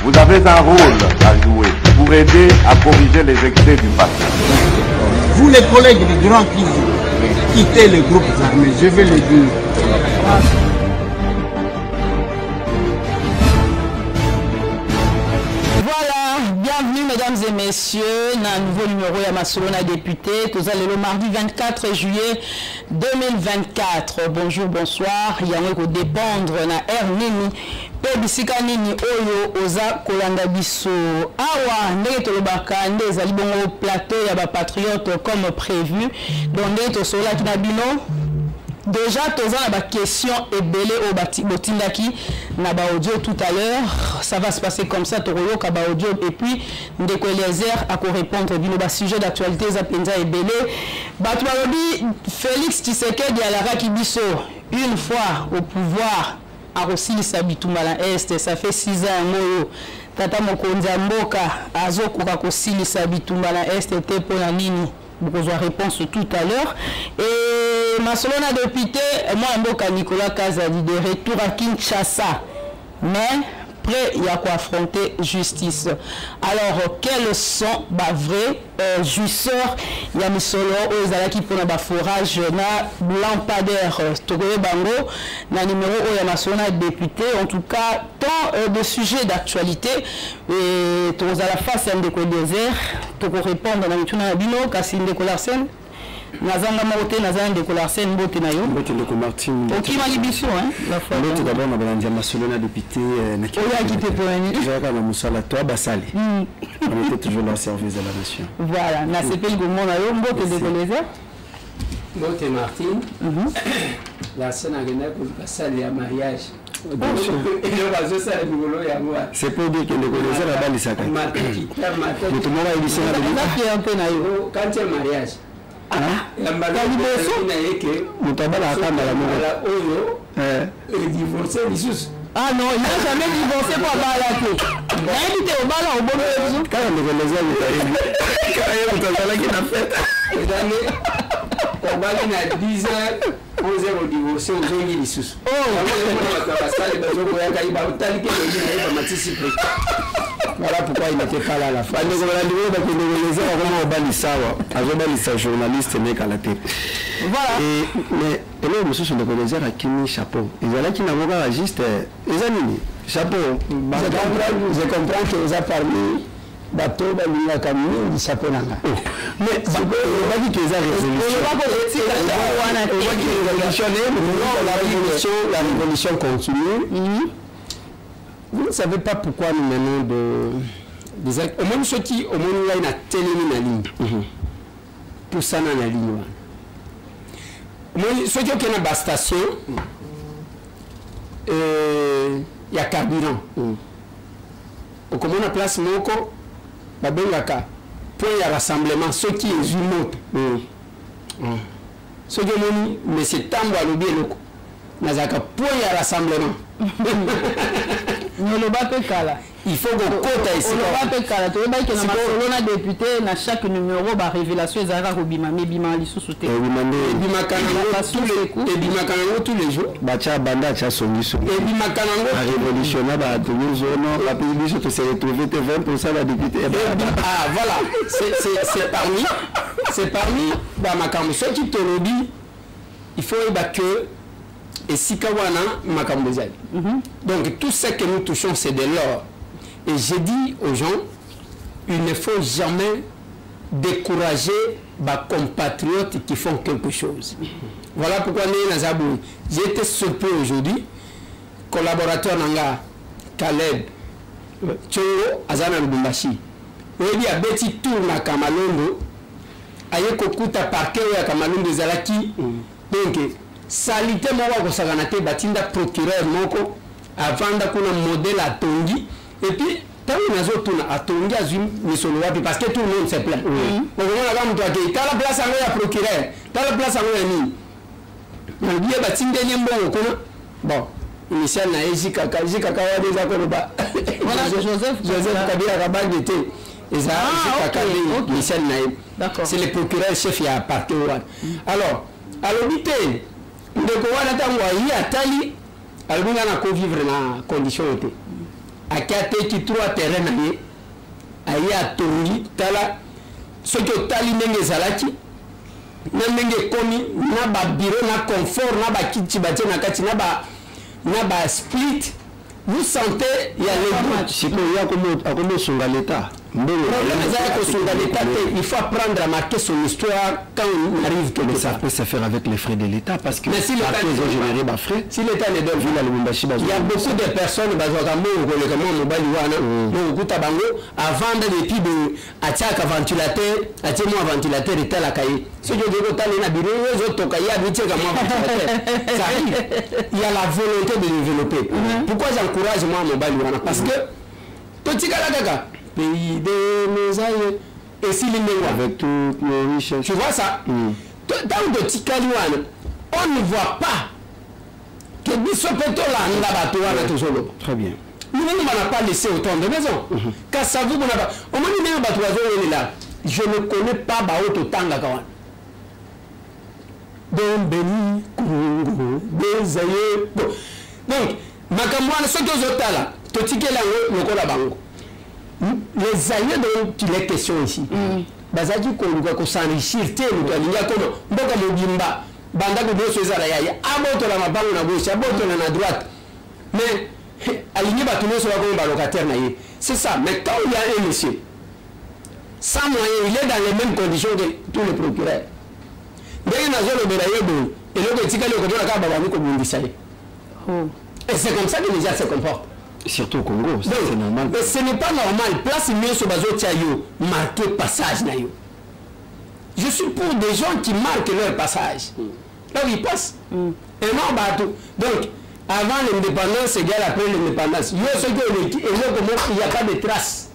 Vous avez un rôle à jouer pour aider à corriger les excès du passé. Vous les collègues du Grand qui quittez les groupes armés, je vais le dire. Bienvenue mesdames et messieurs dans un nouveau numéro de Massolona député. Nous allons le mardi 24 juillet 2024. Bonjour, bonsoir. Il y a un dépendre na Ernini. Bisika nini oyo oza kolanda biso awa ndenge tolobaka ndeza libongo plateau ya ba patriote comme prévu. Donc ndenge tosola kina bino déjà toza na ba question ebele o botindaki na ba audio tout à l'heure. Ça va se passer comme ça toroyoka ba audio et puis ndeko Eliezer a ko répondre bino ba sujet d'actualité za penza ebele. Batu balobi Félix Tshisekedi alaraki biso une fois au pouvoir Arosilisa Bitumba Est, ça fait 6 ans moyo tata mokonzi mboka azokoka kosilisa Bitumba Est te pona nini bokozwa réponse tout à l'heure. Et Massolona député moi mboka Nicolas Kazadi de retour à Kinshasa mais prêt à quoi affronter justice. Alors quels sont les vrais jouisseurs? Il y a Misolo aux alaki pour un forage na lampadaire Togoye Bango na numéro où Massolona député. En tout cas tant de sujets d'actualité et tous à la face un déco désert pour répondre à la mission à Bino Kassim de Colarsen. Nazanga maote nazanga de Colarsen bote na yo bote de Martin ok malibiso hein la fois bote d'abord na balandi Massolona député na qui oya qui te poni jaka na musala toi basali on était toujours là au service de la nation. Voilà na sepel gomo na yo bote de Colarsen bote Martin la scène a gagné pour basali à mariage. C'est pour dire que le Colarsen la balisaka tout le monde a lycée na quand tu es mariage divorcé. Ah non, il n'a jamais divorcé pour Balaké. Il a invité au bal au bon raison. Quand on a 10 ans, 11 ans divorcé aux gens qui sont. Voilà pourquoi il n'était pas là à la fin. Journaliste voilà. Mais là, monsieur, je connaissais à Kimi chapeau. Ils ont là qui n'ont pas juste les amis. Chapeau. Je comprends que vous avez parlé bateau de Camille du chapeau. Mais on va dire qu'ils ont la révolution continue. Vous ne savez pas pourquoi nous menons des actes. Au moins ceux qui au moins là il a télémis la ligne. Pour ça dans la ligne. Au moins ceux qui ont une station il y a carburant. Au comment on place moko babengaka point il y a rassemblement ceux qui est une ceux qui ont mais c'est tambo à l'objet loko. Nazaka point il y a rassemblement. Il faut que côté ici. On a député dans chaque numéro ba révélation ezaka ko bima mais bima lisu souté. Bima kanango tous les jours. Bacha banda cha songiso. Et bima kanango la révolution ba toujours non la publication to se retrouver 20% la député. Ah voilà, c'est parmi ba makambo ceux qui te lobby il faut que et si kawana makambozali. Donc tout ce que nous touchons c'est de l'or. Et j'ai dit aux gens, il ne faut jamais décourager les compatriotes qui font quelque chose. Voilà pourquoi j'ai été surpris aujourd'hui. Collaborateur Nanga, Caleb, Tchongo, Azana Lubumbashi. Il y a Betty Tour na Kamalondo. Ayeko Kuta Parke ya Kamalondo Zalaki. Donc, salité moi kosaganate batinda procureur moko avant d'akuna modèle à Tongi et puis tant nazo tuna atongi azui misolo wapi parce que tout le monde se plaint. On va la mtu ake tala place ango ya procureur tala place ango ya nini na biye batinde nyembo kuna bon initial na Ejika kawa déjà ko ba voilà Joseph Kabila Kabande te et ça Ejika initial na d'accord c'est le procureur chef ya parquet alors l'obité ndeko wana tango yi atali alibunga na ko vivre na condition te akate ki 3 terrain na ye aye atongi tala soki otali ndenge ezalaki na ndenge komi na ba bureau na confort na ba kiti batie na kati na ba split. Vous sentez, il y a les matchs. C'est qu'il y a comme son l'État. Il faut apprendre à marquer son histoire quand on arrive quelque part. Mais ça peut se faire avec les frais de l'État parce que si l'État ont généré des frais. Si l'État ne donne il y a beaucoup de personnes avant de ventilateur, ventilateur et tel si je il y a la volonté de développer. Pourquoi j'encourage moi mon Baliwana? Parce que petit pays de nos aïeux et si avec toutes nos richesses. Tu vois ça? Dans le Tikaliwana, on ne voit pas que Bissopeto là, très bien. Nous ne m'avons pas laissé autant de maisons. Car ça vous n'a pas. Au moment où là, je ne connais pas Baoto Tangakawan. Donc, béni, Kungo, des aïeux. Donc, Makamouane, ce que je là, Totikela, le Kolabango. Les aïeux dont il est question ici, Bazadi Kongo, s'enrichir, Mboka Mobimba, Banda Gobo Sezaraya, Aboto la Mabango na gauche, Aboto la droite. Mais, aligné Batoumé sur la locataire naïe. C'est ça. Mais quand il y a un monsieur, sans moyen, il est dans les mêmes conditions que tous les procureurs. Et c'est comme ça que les gens se comportent. Surtout au Congo, c'est normal. Mais ce n'est pas normal. Place mieux sur Bazo Tiayo, marquer passage. Je suis pour des gens qui marquent leur passage. Là où ils passent. Et non, bateau. Donc, avant l'indépendance égale après l'indépendance. Il n'y a pas de traces.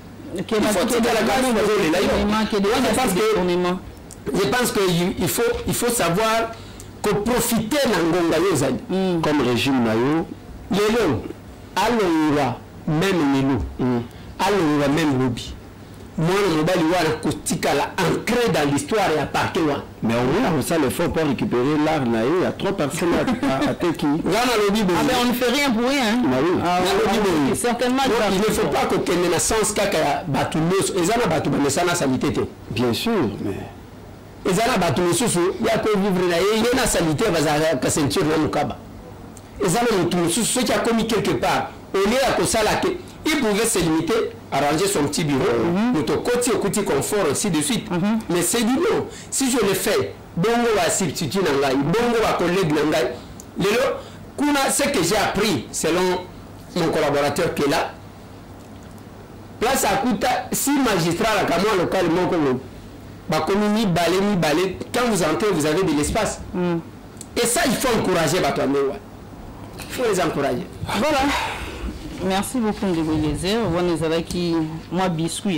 Je pense qu'il faut savoir que profiter de comme régime Nayo, Lélo, allons même Lélo, allons même Ruby. Moi, le mobile ancré dans l'histoire et à partir. Mais on a ça l'effort pour récupérer l'art Nayo. Il y a 3 personnes à Teki. Mais on ne fait rien pour rien. Certainement. Il ne faut pas que tu aies sens kaka batulos. Et ça n'a pas de sanité. Bien sûr, mais. Et ça n'a pas de il y a que vivre là. Il y a une sanité qui est ceinture de Mukaba. Et ça n'a pas de ce qui a commis quelque part. Au lieu de ça, il pouvait se limiter à ranger son petit bureau, notre côté au côté confort, ainsi de suite. Mais c'est du non. Si je le fais, bongo va substituer Nangai, bongo va collègue Nangai. Ce que j'ai appris selon mon collaborateur qui est là, place à Kouta, si magistrat la caméra locale, ni balai, quand vous entrez, vous avez de l'espace. Et ça, il faut encourager Batouamewa. Il faut les encourager. Voilà. Merci beaucoup de vous laisser. Moi, biscuit.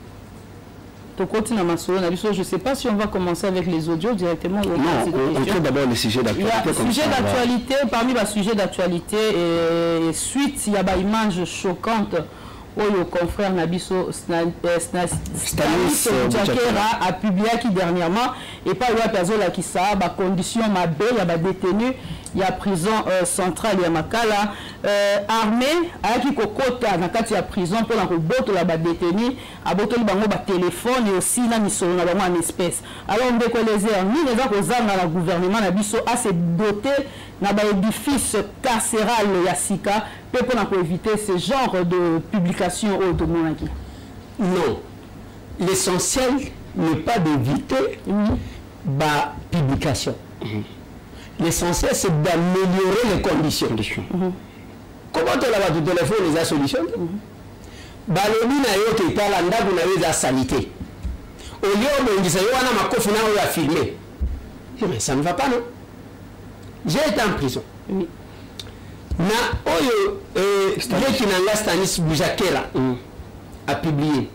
Je ne sais pas si on va commencer avec les audios directement. Non, on fait d'abord les sujets d'actualité. Sujet d'actualité, parmi les sujets d'actualité, suite, il y a une image choquante. Oyo confrère Nabiso Stanis Bouchakera a publié qui dernièrement et pas la personne qui ça ba condition ma belle il y a détenu il y a prison centrale il y a Makala armée a qui kokota na kati ya prison pour la boto la ba détenu a boto li bango ba téléphone et aussi na misolo na bango en espèce alors on déco les airs ni les kozanga la gouvernement Nabiso a se doté na ba édifice carcéral ya Sika pour éviter ce genre de publication au Monaki. Non. L'essentiel n'est pas d'éviter la publication. L'essentiel, c'est d'améliorer les conditions. Comment tu as le téléphone, les a solutions Balobi na yo qui parle en date de la sanité. Au lieu de dire que on a ma cofina ou a filmé. Mais ça ne va pas, non? J'ai été en prison. Na oyo qui n'a Stanis Bouchakera a publié.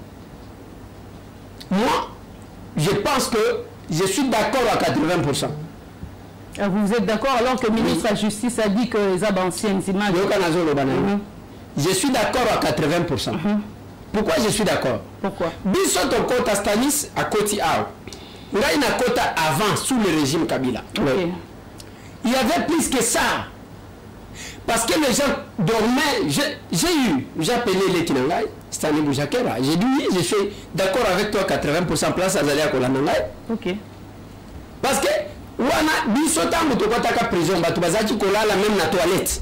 Moi, je pense que je suis d'accord à 80%. Vous êtes d'accord alors que le ministre de la Justice a dit que les anciennes images... Je suis d'accord à 80%. Pourquoi je suis d'accord? Pourquoi? Biso to kota Stanis à Koti Ao. Il y a une quota avant, sous le régime Kabila. Okay. Il y avait plus que ça. Parce que les gens dormaient. J'ai appelé les Kinangai, Stanley Boujakera. J'ai dit oui, je suis d'accord avec toi, 80% place à Zalia Kolanangai. Ok. Parce que, wana bisota mutokotaka prison, batubazaki kolala même na toilette.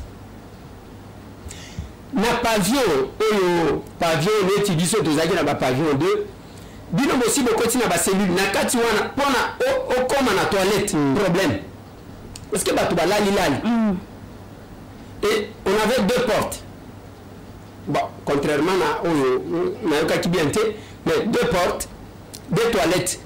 Na pavillon, pavillon, neti biso tozaki na pavillon 2. Bino aussi bokoti na ba cellule na kati wana pona okoma na toilette problème. Parce que batubala lilali. Et on avait 2 portes. Bon, contrairement à Nayoka Kibiante, mais 2 portes, 2 toilettes.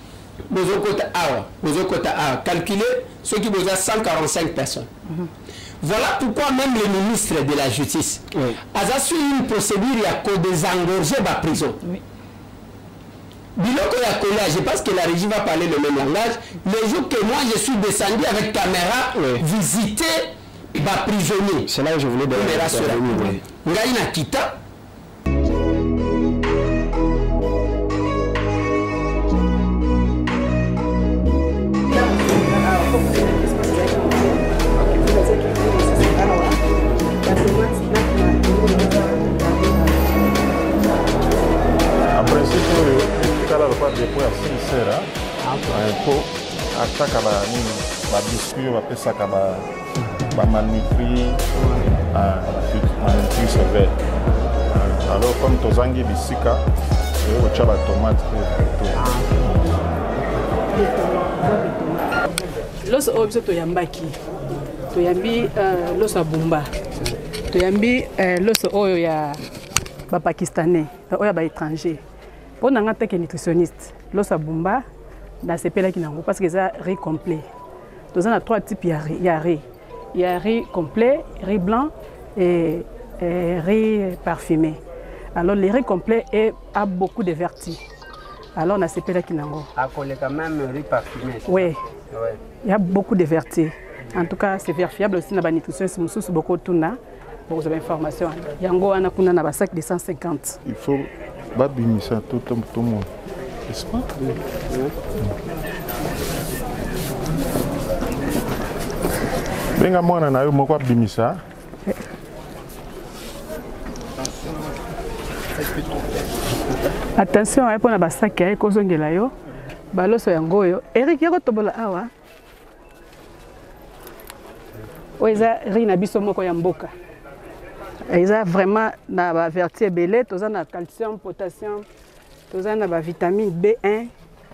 Bozokota A. Calculer ceux qui ont 145 personnes. Voilà pourquoi même le ministre de la Justice a suivi une procédure à désengorger la prison. Biloko ya Kola, je pense que la régie va parler le même langage. Le jour que moi je suis descendu avec caméra, visiter les prisonniers. C'est là où je voulais donner. Ngaïna Kita. Depois assim será, a chaca ba biscuit, ba pesa ba malnutri, malnutri sévère. Alors comme tozangi bisika, et au chaba tomate. Los obso to yambaki, to yambi los abumba, to yambi los oyo ya ba pakistanais, oyo ba étranger. On a un nutritionniste. L'os abumba, dans ces pays-là, parce que c'est riz complet. Nous avons 3 types de riz. Il y a riz complet, riz blanc et riz parfumé. Alors, le riz complet a beaucoup de vertus. Alors, on a ces pays-là qui n'ont pas. Quand même riz parfumé. Oui. Il y a beaucoup de vertus. En tout cas, c'est vérifiable aussi dans la nutrition. C'est beaucoup de tuna. Pour vous avez information. Il y a un sac de 150. Il faut babimisa tout le monde. N'est-ce pas? Benga mwana na yo moko babimisa. Attention, il y a un sac qui est kozongela yo. Baloso yango yo. Eric yako tobola awa. Oeza rina biso moko ya mboka. Ils ont vraiment la vertu belé, tous ont calcium, potassium, tous ont la vitamine B1.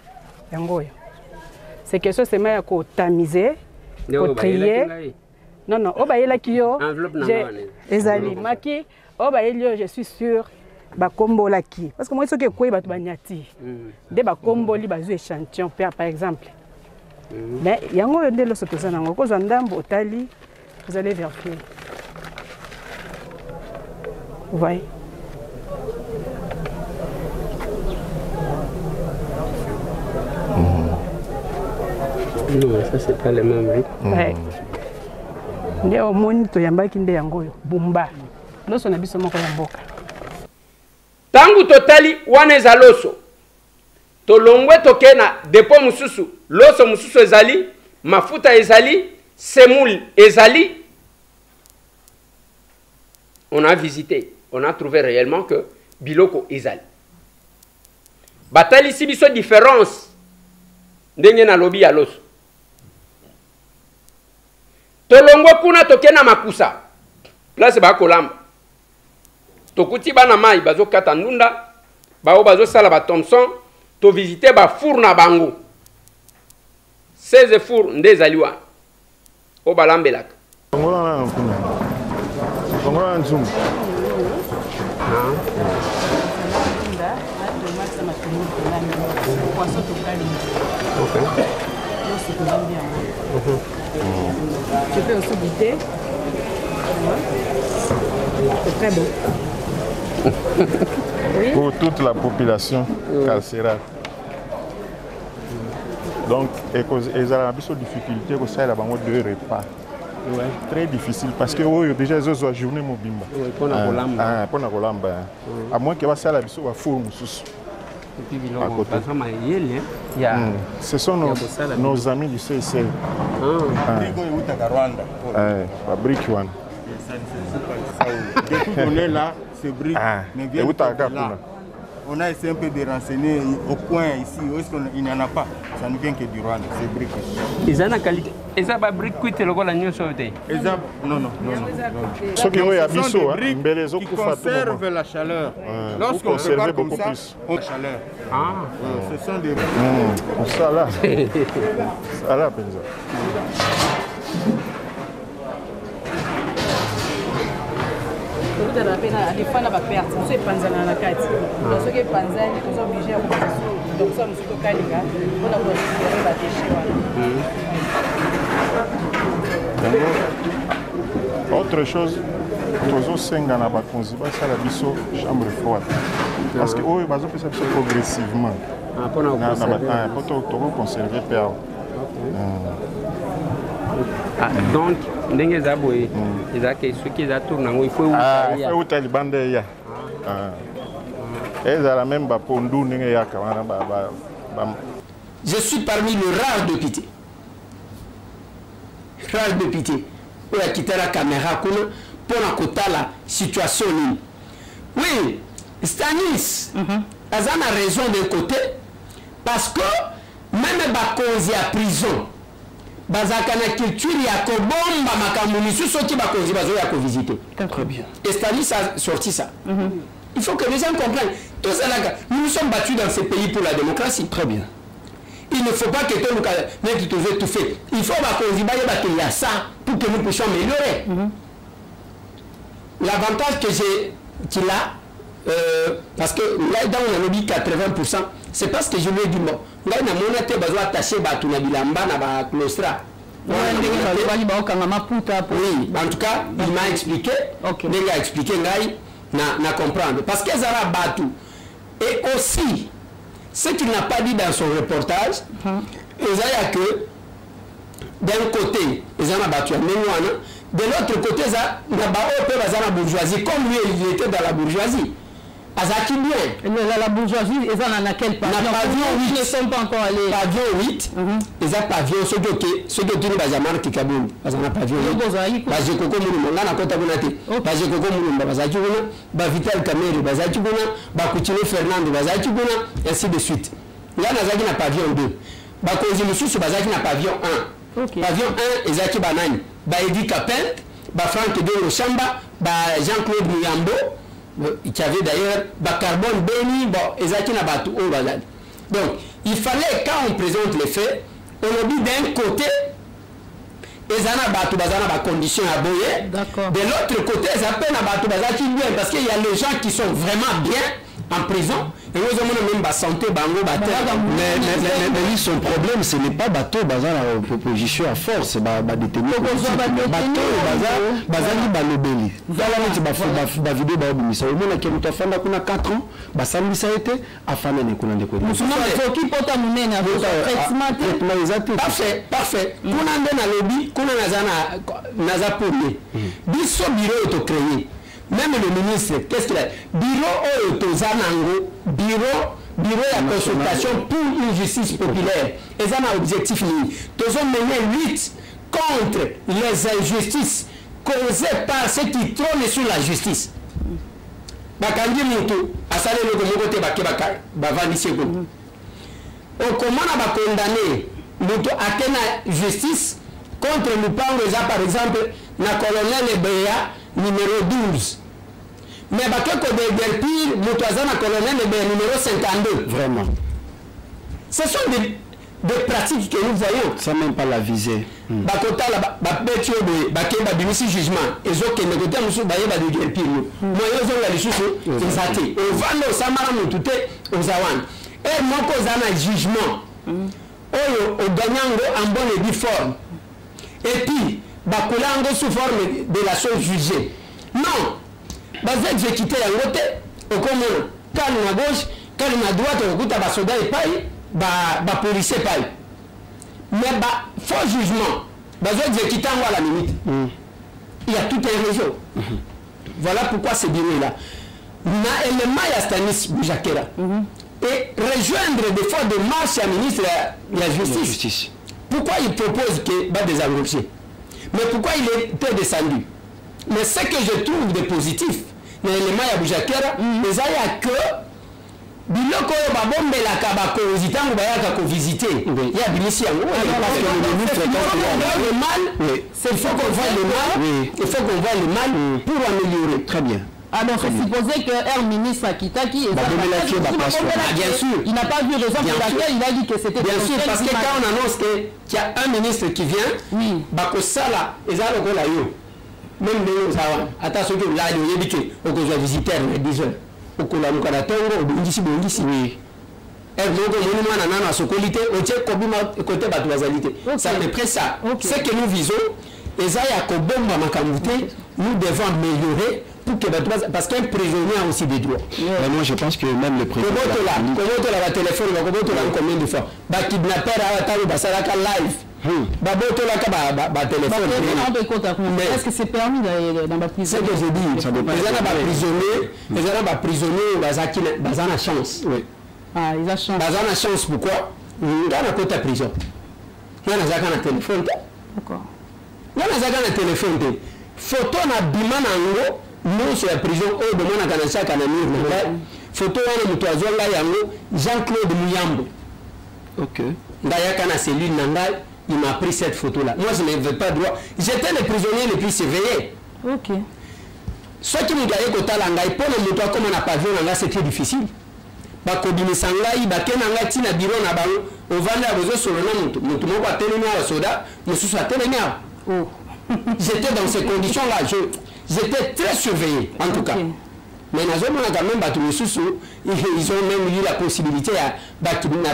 C'est quelque chose c'est pour tamiser, pour trier. Non non, obayela kiyo. Ezali maki, obayelio je suis sûr ba kombo la ki. Parce que moi ce que quoi ba banyati. De ba kombo li ba zu échantillon par exemple. Mais yango yo ndelo soto sana ngo ko ndambo otali, vous allez vérifier. Vous voyez? Non, ça c'est pas le même riz. Ouais. Nde omoni to yambaki nde yango yo bumba. Loso na biso moko ya mboka. Tangu totali wana eza loso. Tolongwe tokena depo mususu, loso mususu ezali, mafuta ezali, semoule ezali. On a visité, on a trouvé réellement que biloko ezali. Batali si biso différence ndenge na lobi ya loso. Tolongwe kuna tokena makusa. Place ba kolamba. Tokuti bana mai bazo kata ndunda, bao bazo sala ba Thompson, to visiter ba four na bango. 16 four nde ezaliwa. O balambelaka. Kongola nzum. Tu peux aussi goûter. C'est très bon. Oui. Pour toute la population carcérale. Donc, ils ont des difficultés pour ça, 2 repas. Ouais. Très difficile parce que déjà ils ont journée mobimba. Oui, pour la colamba. Pour la colamba. À moins que ça la biso va four mususu. Ce sont nos amis du CSL. Fabrique one. ça ne se passe pas. Depuis qu'on est là, ce briques ne viennent pas de là. On a essayé un peu de renseigner au coin ici, où est-ce qu'il n'y en a pas. Ça ne vient que du Rwanda, ces briques. Ils ont la qualité. Et ça va briques qui le la nuit sauter. Non. Ce qui est à Bisso, qui conservent la chaleur. Lorsqu'on prépare comme ça, on a la chaleur. Ce sont des briques. Ça là. Ça là, alifana baperte mosu epanzana na kati donc soki epanzani toza oblige ya kobasu donc ça mosu tokalinga mpona koresere badeshe wana. Autre chose, tozosenga na bakonzi basala biso chambre froide parce que oyo bazopesa biso progressivement po tokoconserve mpe awa. Donc ndenge eza boye ezake soki eza tour nango il faut euta libanda eya ezala même bapondu ndenge eyaka wana. Je suis parmi le rare député oyo akita la caméra kuna mpona kotala situation nini. Oui, Stanis aza na raison d'un côté parce que même bakonzi ya prison bazaka na culture ya kobomba makambo misusu soki bakonzi bazoya kovisiter. Très bien. Et Stanis a sorti ça. Il faut que les gens comprennent. Nous nous sommes battus dans ce pays pour la démocratie. Très bien. Il ne faut pas que tout le monde tout fait. Il faut qu'il y a ça pour que nous puissions améliorer. L'avantage qu'il a, parce que là, dans on a dit 80%, c'est parce que je lui ai dit, bon, là, on a monté, on a attaché, on a bilamba, on a clostra. Oui, en tout cas, il m'a expliqué, il a expliqué, na comprendre. Parce que ça va battu. Et aussi, ce qu'il n'a pas dit dans son reportage, c'est que d'un côté, ils ont battu à Méouana, de l'autre côté, ils ont la bourgeoisie, comme lui, il était dans la bourgeoisie. Azaki bien. La bourgeoisie, ils ont dans quel pavillon? Ils ne sont pas encore allés. Pavillon 8, ils ont pavillon, ceux qui ont dit Bazamar Kikaboul, ils ont pavillon 8. Bazekoko Moulumba, on a compté Bonate. Bazekoko Moulumba, Bazaki Bouna, Bavital Kameri, Bazaki Bouna, Bakutino Fernando, Bazaki Bouna, ainsi de suite. Là, Nazaki n'a pavillon 2. Bakozi Moussou, Bazaki n'a pavillon 1. Pavillon 1, Ezaki Banani, Baedi Kapel, Franck de Chamba, Jean-Claude Muyambo, qui avait d'ailleurs Carbone Béni, bon, Ezaki Nabatou, donc, il fallait, quand on présente les faits, on a dit d'un côté, Ezana Batou Bazana ba condition à boyer, de l'autre côté, Ezapena Batou Bazaki bien, parce qu'il y a les gens qui sont vraiment bien en prison, et nous avons même santé, bango, mais lui, son problème, ce n'est pas bateau, bazar la proposition à force, c'est détenu. Bateau, bazar, balobeli. Voilà, tu vas vidéo, ça au moins, qui a fait 4 ans, samedi ça a été, à fin de Parfait, parfait. Kuna ndena lobby, kuna naza poli. Biso bureau créé. Même le ministre, qu'est-ce qu'il a? Bureau Otozanango, bureau à consultation pour une justice populaire. Et ça a un objectif. Nous avons mené lutte contre les injustices causées par ceux qui trônent sur la justice. Bakangi Moutou, Asale Logomote Bakebaka, Bavandisi Goum. On commence à condamner Moutou à la justice contre Lupango, par exemple, la colonel Ebeya. Numéro 12. Mais Bakeko de Guerpire, Moutouazana colonel numéro 52. Vraiment. Ce sont des pratiques que nous voyons. Ça même pas la visée. Bakota la Baketio de Bakeba Bimisi jugement. Et autres qui côté Moussou Bayeba de Guerpire. Moi, ils ont la licence. Ils athées. Au Vano Samara Moutouté, aux Awan. Et mon Kozana jugement. Au Ganyango en bonne et due forme. Et puis, Bakulango sous forme de la chose jugée. Non. Bazé exécuté à côté, au commun, calme à gauche, calme à droite, au goût à basoda et paille, policier paille. Mais faux jugement, bazé exécuté à la limite. Il y a tout un réseau. Voilà pourquoi ce bureau-là. Na élément ya Stanis Boujakera. Et rejoindre des fois de marche à ministre de la justice. Pourquoi il propose que va des enrôler? Mais pourquoi il était descendu? Mais ce que je trouve de positif, l'élément ya Boujakera, les aya que biloko babombelaka bakonzi ntango bayaka kovisite ya bimisi yango le mal, il faut qu'on voit le mal, il faut qu'on voit le mal pour améliorer. Très bien. Alors, c'est supposé qu'un ministre a quitté qui bien sûr. Il n'a pas vu raison pour laquelle il a dit que c'était bien sûr, parce que quand on annonce qu'il y a un ministre qui vient, Bakosala, ils ont la yo. Même les gens, attention que là, il y a dit qu'on va visiter à 10 heures. Au Kolamuka Tongo, Bongisi, oui. C'est à peu près ça. Ce que nous visons, nous devons améliorer pour que parce qu'un prisonnier a aussi des droits. Mais moi je pense que même le président. Comment tu as téléphone, combien de fois? Bah kidnapper à live. Est-ce que c'est permis dans la prison? C'est ce que je dis. Les gens prisonniers, ils ont chance. Ah, ils ont chance. Ils ont chance pourquoi? Ils ont côté de prison. Ils ont un téléphone. D'accord. Ils ont un téléphone. Photo na bima nango nous sur la prison au de mon akanasa kanamir photo wana mutwazo nga yango Jean-Claude Muyambo. OK. Ndaya kana cellule nanga, il m'a pris cette photo là. Moi je n'avais pas droit. J'étais le prisonnier le plus surveillé. OK. Ce qui me gagne kota langa pour le muto comme on n'a pas vu nanga c'était difficile. Ba kobimisa ngai ba kenanga tina bureau na bango ovanda bozo solona mutu moko atelema soda mususu atelema. Oh. J'étais dans ces conditions-là. J'étais très surveillé, en tout cas. Mais quand même, ils ont même eu la possibilité de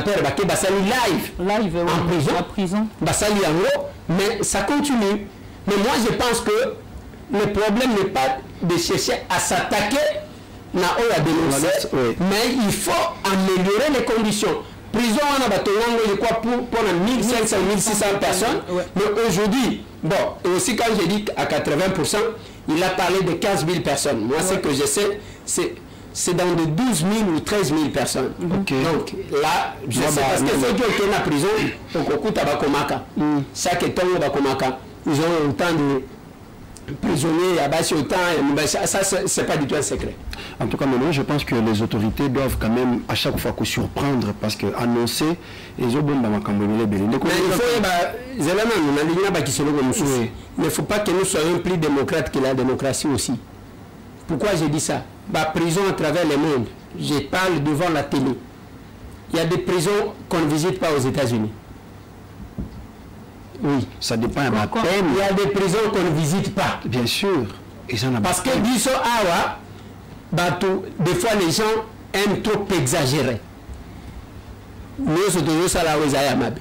live en prison. Mais ça continue. Mais moi, je pense que le problème n'est pas de chercher à s'attaquer à dénoncer, mais il faut améliorer les conditions. Prison, on a je crois, pour 1500, 1600 personnes. Mais aujourd'hui, bon, et aussi quand j'ai dit à 80%, il a parlé de 15 000 personnes. Moi, ce que je sais, c'est dans de 12 000 ou 13 000 personnes. Okay. Donc là, je sais parce que ceux qui ont été en prison, chaque temps, ils ont autant de prisonniers, ça, c'est pas du tout un secret. En tout cas, maintenant, je pense que les autorités doivent quand même à chaque fois surprendre parce que annoncer ils ont bon dans ma il ne faut pas que nous soyons plus démocrates que la démocratie aussi. Pourquoi j'ai dit ça? Prison à travers le monde. Je parle devant la télé. Il y a des prisons qu'on ne visite pas aux États-Unis. Oui. Ça dépend à ma peine. Il y a des prisons qu'on ne visite pas. Bien sûr. Parce que des fois les gens aiment trop exagérer. Nous sommes tous à la Trump,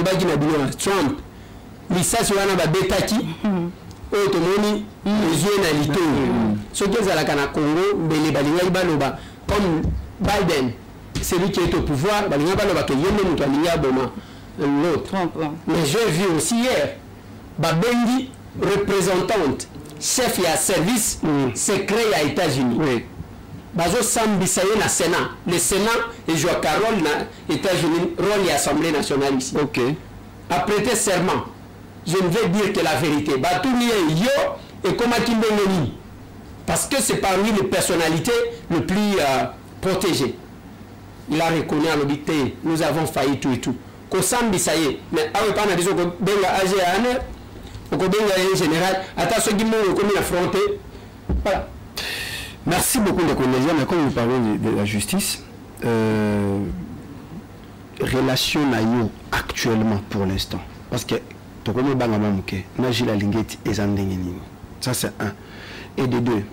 l'issas wana babetaki otomoni les yeux na lito. Ce qui est à la Congo, mais les balinga baloba comme Biden, celui qui est au pouvoir, balinga baloba que yende mutu alinga boma l'autre. Mais j'ai vu aussi hier Babengi représentante chef et service secret à États-Unis. Bazo sambisaye na Sénat. Le Sénat et joue Carole na États-Unis, rôle et Assemblée nationale ici. OK. A prêté serment. Je ne vais dire que la vérité. Batouni yo et comment Kimbengoni. Parce que c'est parmi les personnalités les plus protégées. Il a reconnu à l'obité, nous avons failli tout et tout. Kosambi ça y est. Mais à pas na biso ko benga age ane, ko benga en général, ata ce qui m'ont commis affronté. Voilà. Merci beaucoup de collègues. Mais comme vous parlez de la justice, relation naïo actuellement pour l'instant. Parce que ça c'est un. Et de deux,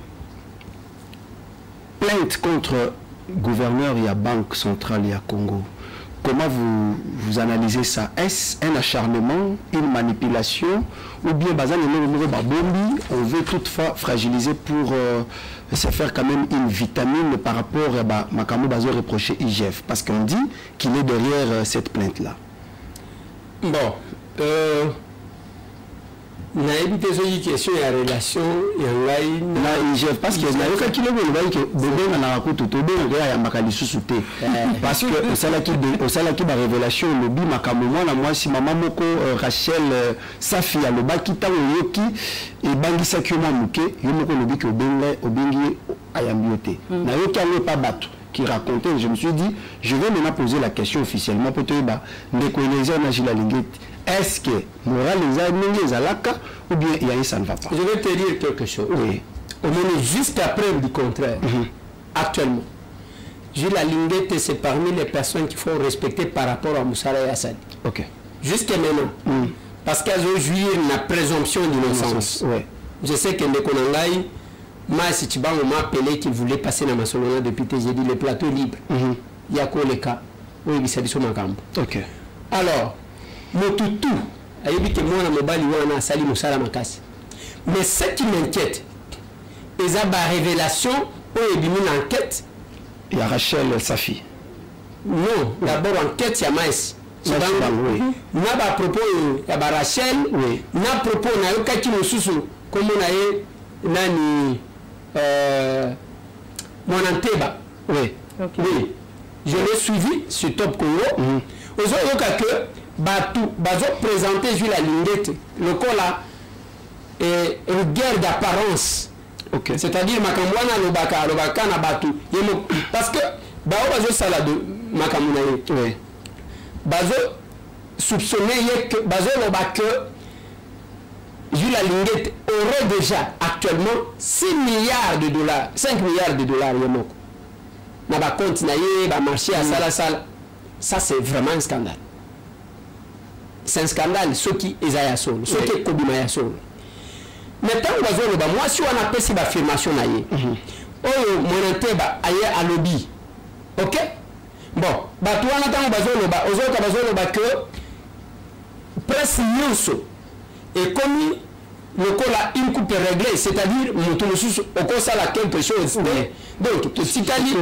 plainte contre gouverneur et la Banque centrale et à Congo. Comment vous analysez ça? Est-ce un acharnement, une manipulation, ou bien on veut toutefois fragiliser pour se faire quand même une vitamine par rapport à Makamo Bazo reproché IGF? Parce qu'on dit qu'il est derrière cette plainte-là. Bon. nayebi te soki question ya relation ya ngai na IGF parce que nayoka kilo bolobai ke bobenga na kutu to benga ya yambaka lisusu te parce que osalaki ba révélation lobi makambo mwana mwasi mama moko Rachel Safi ya lobaki tango yoki ebangisaki yo mwa muke yo moko lobi ke obengi ayambi te nayoki yango pas bato qui racontait. Je me suis dit je vais maintenant poser la question officiellement pour te dire ndeko eleza na Gilles Lingeti. Est-ce que moral les alaka ou bien il y a ça ne va pas? Je vais te dire quelque chose. Oui. On est jusqu'à preuve du contraire. Actuellement, Gilles Lingeti, c'est parmi les personnes qu'il faut respecter par rapport à Moussala Yassani. Ok. Jusqu'à maintenant. Parce qu'elles ont joué la présomption d'innocence. Ouais. Je sais que Ndekonangaï, moi, si tu m'a appelé qu'il voulait passer dans ma solona depuis j'ai dit le plateau libre. Il y a quoi les cas? Oui, il s'est dit sur ma camp. Ok. Alors, Motutu, ayebi que moi na mobali wana sali musala makasi. Mais ce qui m'inquiète, c'est la révélation ou une enquête. Il y a Rachel Safi. Non, d'abord enquête il y a Maïs. Na ba propos ya ba Rachel, na propos na yokaki mususu comme on a nani mon anteba. Oui. Oui. Je l'ai suivi sur Top Congo. Ozo yoka que bazo présenter Jules Lingeti le cola et une guerre d'apparence. Okay. C'est-à-dire makambwana lobaka na batu parce que bazo sala de makamuna oui. Bazo soupçonner que bazo lobaka Jules Lingeti aurait déjà actuellement 6 milliards de dollars, 5 milliards de dollars yemoko na ba compte na ye ba marché à sala. Ça c'est vraiment un scandale. C'est un scandale, ce qui est Ayasol, ce qui est Kobima Yasol. Maintenant, moi, si on appelle cette affirmation, oh, mon anteba, aïe à lobby. Ok? Bon, bah, toi, on attend que presse news et comme le cola une coupe réglée, c'est-à-dire, nous au cours ça la quelque chose. Donc, Tikali,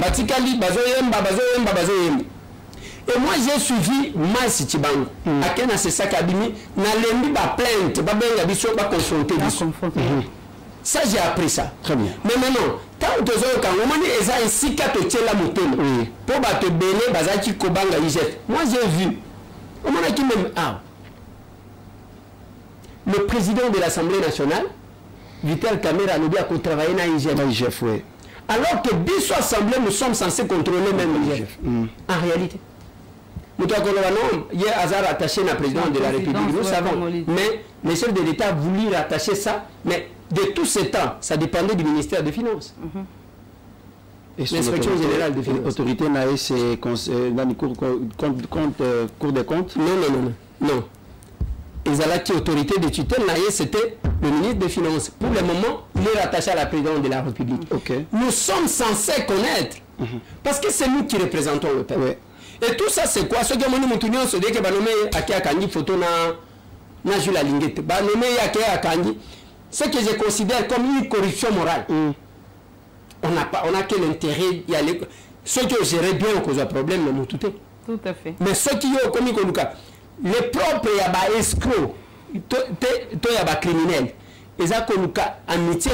bazoyem. Et moi j'ai suivi Masi Tibango. Akena c'est ça kabimi na lembi ba plainte ba benga biso ba confronter biso. Ça j'ai appris ça. Très bien. Mais maintenant, tant que zo ka ngomani eza insika to tela motema. Pour ba te bele bazaki kobanga IGF. Moi j'ai vu. On a qui même le président de l'Assemblée nationale Vital Kamera nous dit à travailler dans IGF. Oui. Alors que biso assemblée nous sommes censés contrôler même IGF. En réalité. Nous il y a hasard attaché à président de la République, nous savons. Mais les chefs de l'État voulu rattacher ça, mais de tout ce temps, ça dépendait du ministère des Finances. Et l'inspection générale des Finances. L'autorité n'a c'est dans le cours des comptes? Non. Et la autorité de tutelle c'était le ministre des Finances. Pour le moment, il est rattaché à la présidente de la République. Okay. Nous sommes censés connaître, parce que c'est nous qui représentons le peuple. Ouais. Et tout ça, c'est quoi? Ce que nous se dit que nous avons photo na Jules Lingeti. Ce que je considère comme une corruption morale. On a quel intérêt y aller? Ceux qui gèrent bien cause un problème, mais tout à fait. Mais ceux qui ont commis les propres escrocs, les criminels, ils ont amitié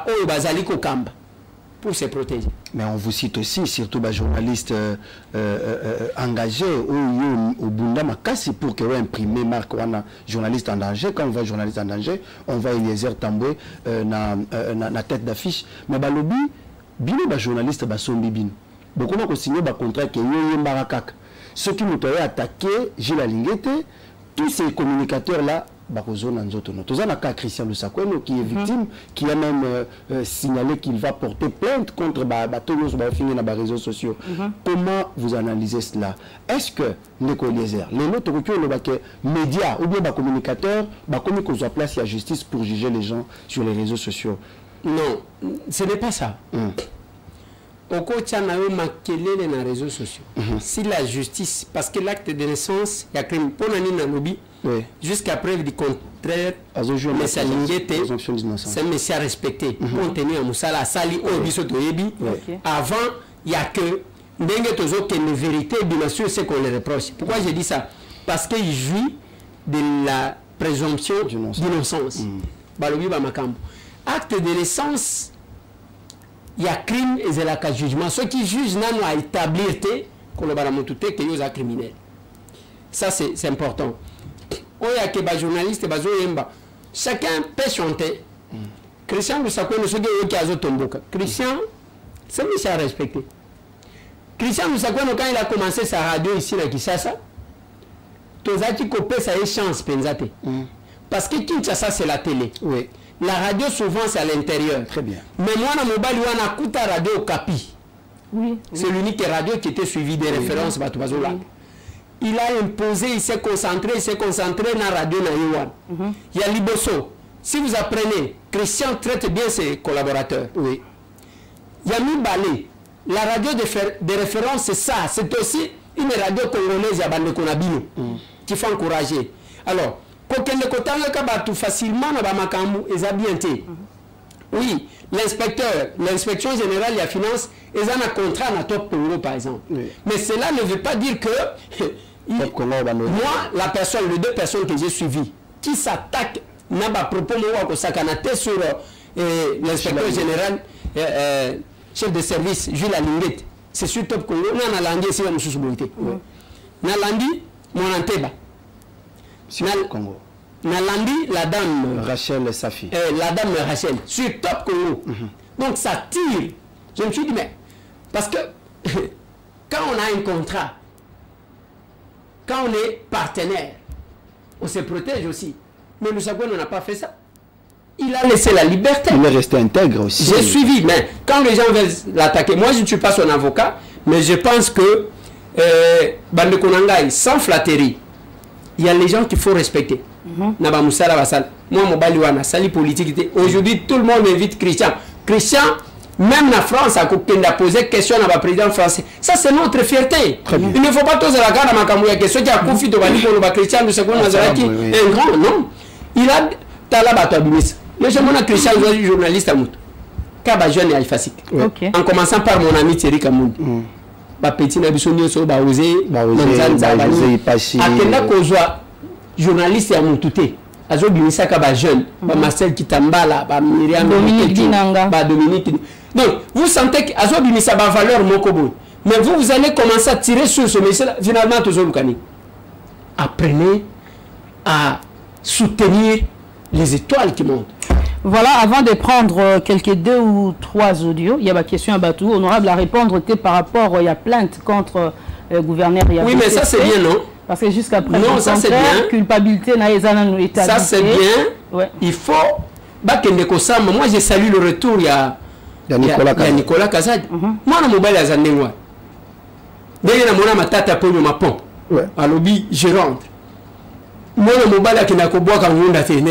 pour se protéger. Mais on vous cite aussi, surtout les journalistes engagés au Bunda Makasi pour que vous imprimez marque journaliste en danger. Quand on voit journaliste en danger, on voit Eliezer Tamboué na tête d'affiche. Mais le lobby, les journalistes sont bibine. Beaucoup ont signé un contrat qui est Mbarakak. Ceux qui nous ont attaqué, Gilles Lingeti, tous ces communicateurs-là, Christian Lusakweno qui est victime, qui a même signalé qu'il va porter plainte contre les réseaux sociaux. Comment vous analysez cela? Est-ce que les médias ou bien les communicateurs ont place à la justice pour juger les gens sur les réseaux sociaux? Non, ce n'est pas ça. Oko tchana yo makelele na réseaux sociaux. Si la justice, parce que l'acte de naissance, il y a crime pour nani na lobby, jusqu'à preuve du contraire, Messa Lingeti, c'est un monsieur à respecter. Compte tenu à Moussala, Sali, Obiso Toyebi, avant, il n'y a que Ndenge Tozo qui est vérité, bien sûr, c'est qu'on les reproche. Pourquoi j'ai dit ça? Parce qu'il jouit de la présomption d'innocence. Balobi ba makambo. Acte de naissance, il y a crime et c'est là qu'à jugement. Ceux qui jugent n'ont à établir qu'on le baramotouté que y a criminel. Ça c'est important. Oya ke ba journaliste bazo yemba. Chacun peut chanter. Christian nous savons que nous qui a tomboka. Christian c'est mis à respecter. Christian nous savons quand il a commencé sa radio ici à Kinshasa. Tozaki kopé ça une chance penzate. Parce que Kinshasa c'est la télé. Oui. La radio souvent c'est à l'intérieur. Très bien. Mais moi na mobile wana kuta radio Okapi. Oui. C'est l'unique radio qui était suivi des références bato bazola. Il a imposé, il s'est concentré dans la radio Naïwan. Il y a Liboso. Si vous apprenez, Christian traite bien ses collaborateurs. Oui. Il y a Mibale. La radio de référence, c'est ça. C'est aussi une radio congolaise à Bande Konabino qui faut encourager. Alors, quand on est facilement, oui, l'inspection générale de la finance, ils ont un contrat à Top Congo, par exemple. Oui. Mais cela ne veut pas dire que moi, la personne, les deux personnes que j'ai suivies, qui s'attaquent, n'a pas propos sur l'inspecteur général, chef de service, Jules Alinguet, c'est sur Top Congo, on a langué ici, on a sous-souboulité. Nalandi, mon anteba. Congo. Nalandi, la dame Rachel Safi. La dame Rachel, sur Top Congo. Donc ça tire. Je me suis dit, mais, parce que quand on a un contrat, quand on est partenaire, on se protège aussi. Mais nous savons qu'on n'a pas fait ça. Il a laissé la liberté. Il est resté intègre aussi. J'ai suivi, mais quand les gens veulent l'attaquer, moi je ne suis pas son avocat, mais je pense que Bande Konangai, sans flatterie, il y a les gens qu'il faut respecter. Naba Moussala Bassal. Moi, mon baliwana, sali politique. Aujourd'hui, tout le monde invite Christian. Christian, même la France a posé question à la président français. Ça, c'est notre fierté. Il ne faut pas tous la garde à Makamouya, que ceux qui a confié de Bali pour le Christian, nous savons un grand, non. Il a Talabato Abimis. Le jeune Christian, journaliste à Mout. Kaba jeune et Alphasique. En commençant par mon ami Thierry Kamoud. Petit Nabissonio, Baouzé, Manzan Zabani. Akenda Kozwa, journaliste à Moutouté. Azo Binissa Kaba jeune. Marcel Kitambala, Myriam Dominique Dinanga. Dominique. Donc, vous sentez qu'Azo Binissa a valeur Mokobo. Mais vous allez commencer à tirer sur ce message. Finalement, Tozo Lukani. Apprenez à soutenir les étoiles qui montent. Voilà, avant de prendre quelques 2 ou 3 audios, il y a ma question à Batou. Honorable à répondre par rapport, il y a plainte contre le gouverneur. Oui, mais ça c'est bien, non? Parce que jusqu'à présent, non, ça c'est bien. Culpabilité, ça c'est bien. Ouais. Il faut. Moi, je salue le retour. Il y a Nicolas Kazadi. Moi, je mobile à Zanengwa. D'ailleurs, je ma tata pour ma pont. À lobby, je rentre. Moi, je mobile qui n'a qu'au bois quand vous l'avez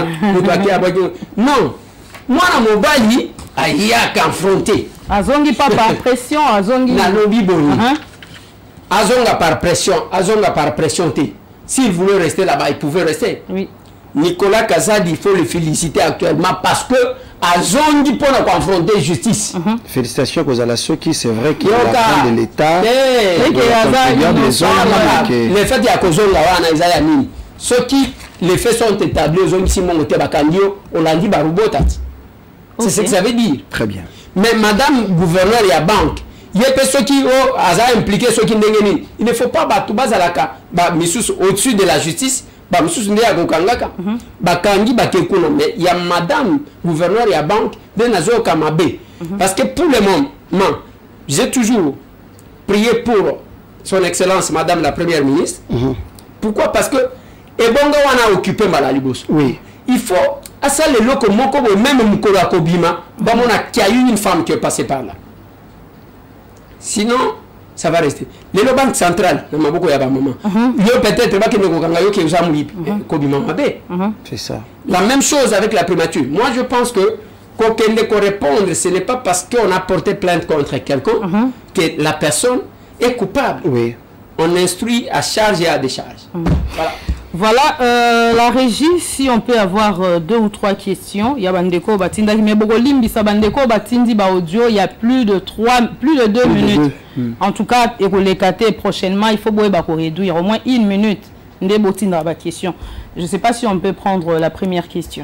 non. Moi, je mobile, il y a qu'affronter. Azongi pas par pression, Azongi. Na lobby boni. Azonga par pression, s'il voulait rester là-bas, il pouvait rester. Oui. Nicolas Kazadi, il faut le féliciter actuellement parce que Azongi pour confronter justice. Félicitations aux Alasoki, c'est vrai qu'il y a la de l'État. Les faits de Kozonga, ceux qui les faits sont établis aux hommes Simon Bakandio, on l'a dit Barubotat. C'est ce que ça veut dire. Très bien. Mais madame gouverneur et à banque, il y a ceux qui ont impliqué ceux qui n'ont. Il ne faut pas battre au-dessus de la justice. Mais il y a madame gouverneur et à banque de Nazo Kamabé. Parce que pour le moment, j'ai toujours prié pour son excellence madame la première ministre. Pourquoi? Parce que Ebonga wana occupé Malalibos. Oui. Il faut à ça les locaux moko même Mukolo Akobima, qu'il y a eu une femme qui est passée par là. Sinon, ça va rester. Les banques centrales, peut-être c'est ça. La même chose avec la primature. Moi, je pense que répondre, ce n'est pas parce qu'on a porté plainte contre quelqu'un que la personne est coupable. Oui. On instruit à charge et à décharge. Voilà. Voilà, la régie, si on peut avoir 2 ou 3 questions. Il y a Bandeko Batinda, mais Bogolimbi, Bandeko Batindi, audio, il y a plus de 2 minutes. En tout cas, et pour les cater prochainement, il faut réduire au moins 1 minute. question. Je ne sais pas si on peut prendre la première question.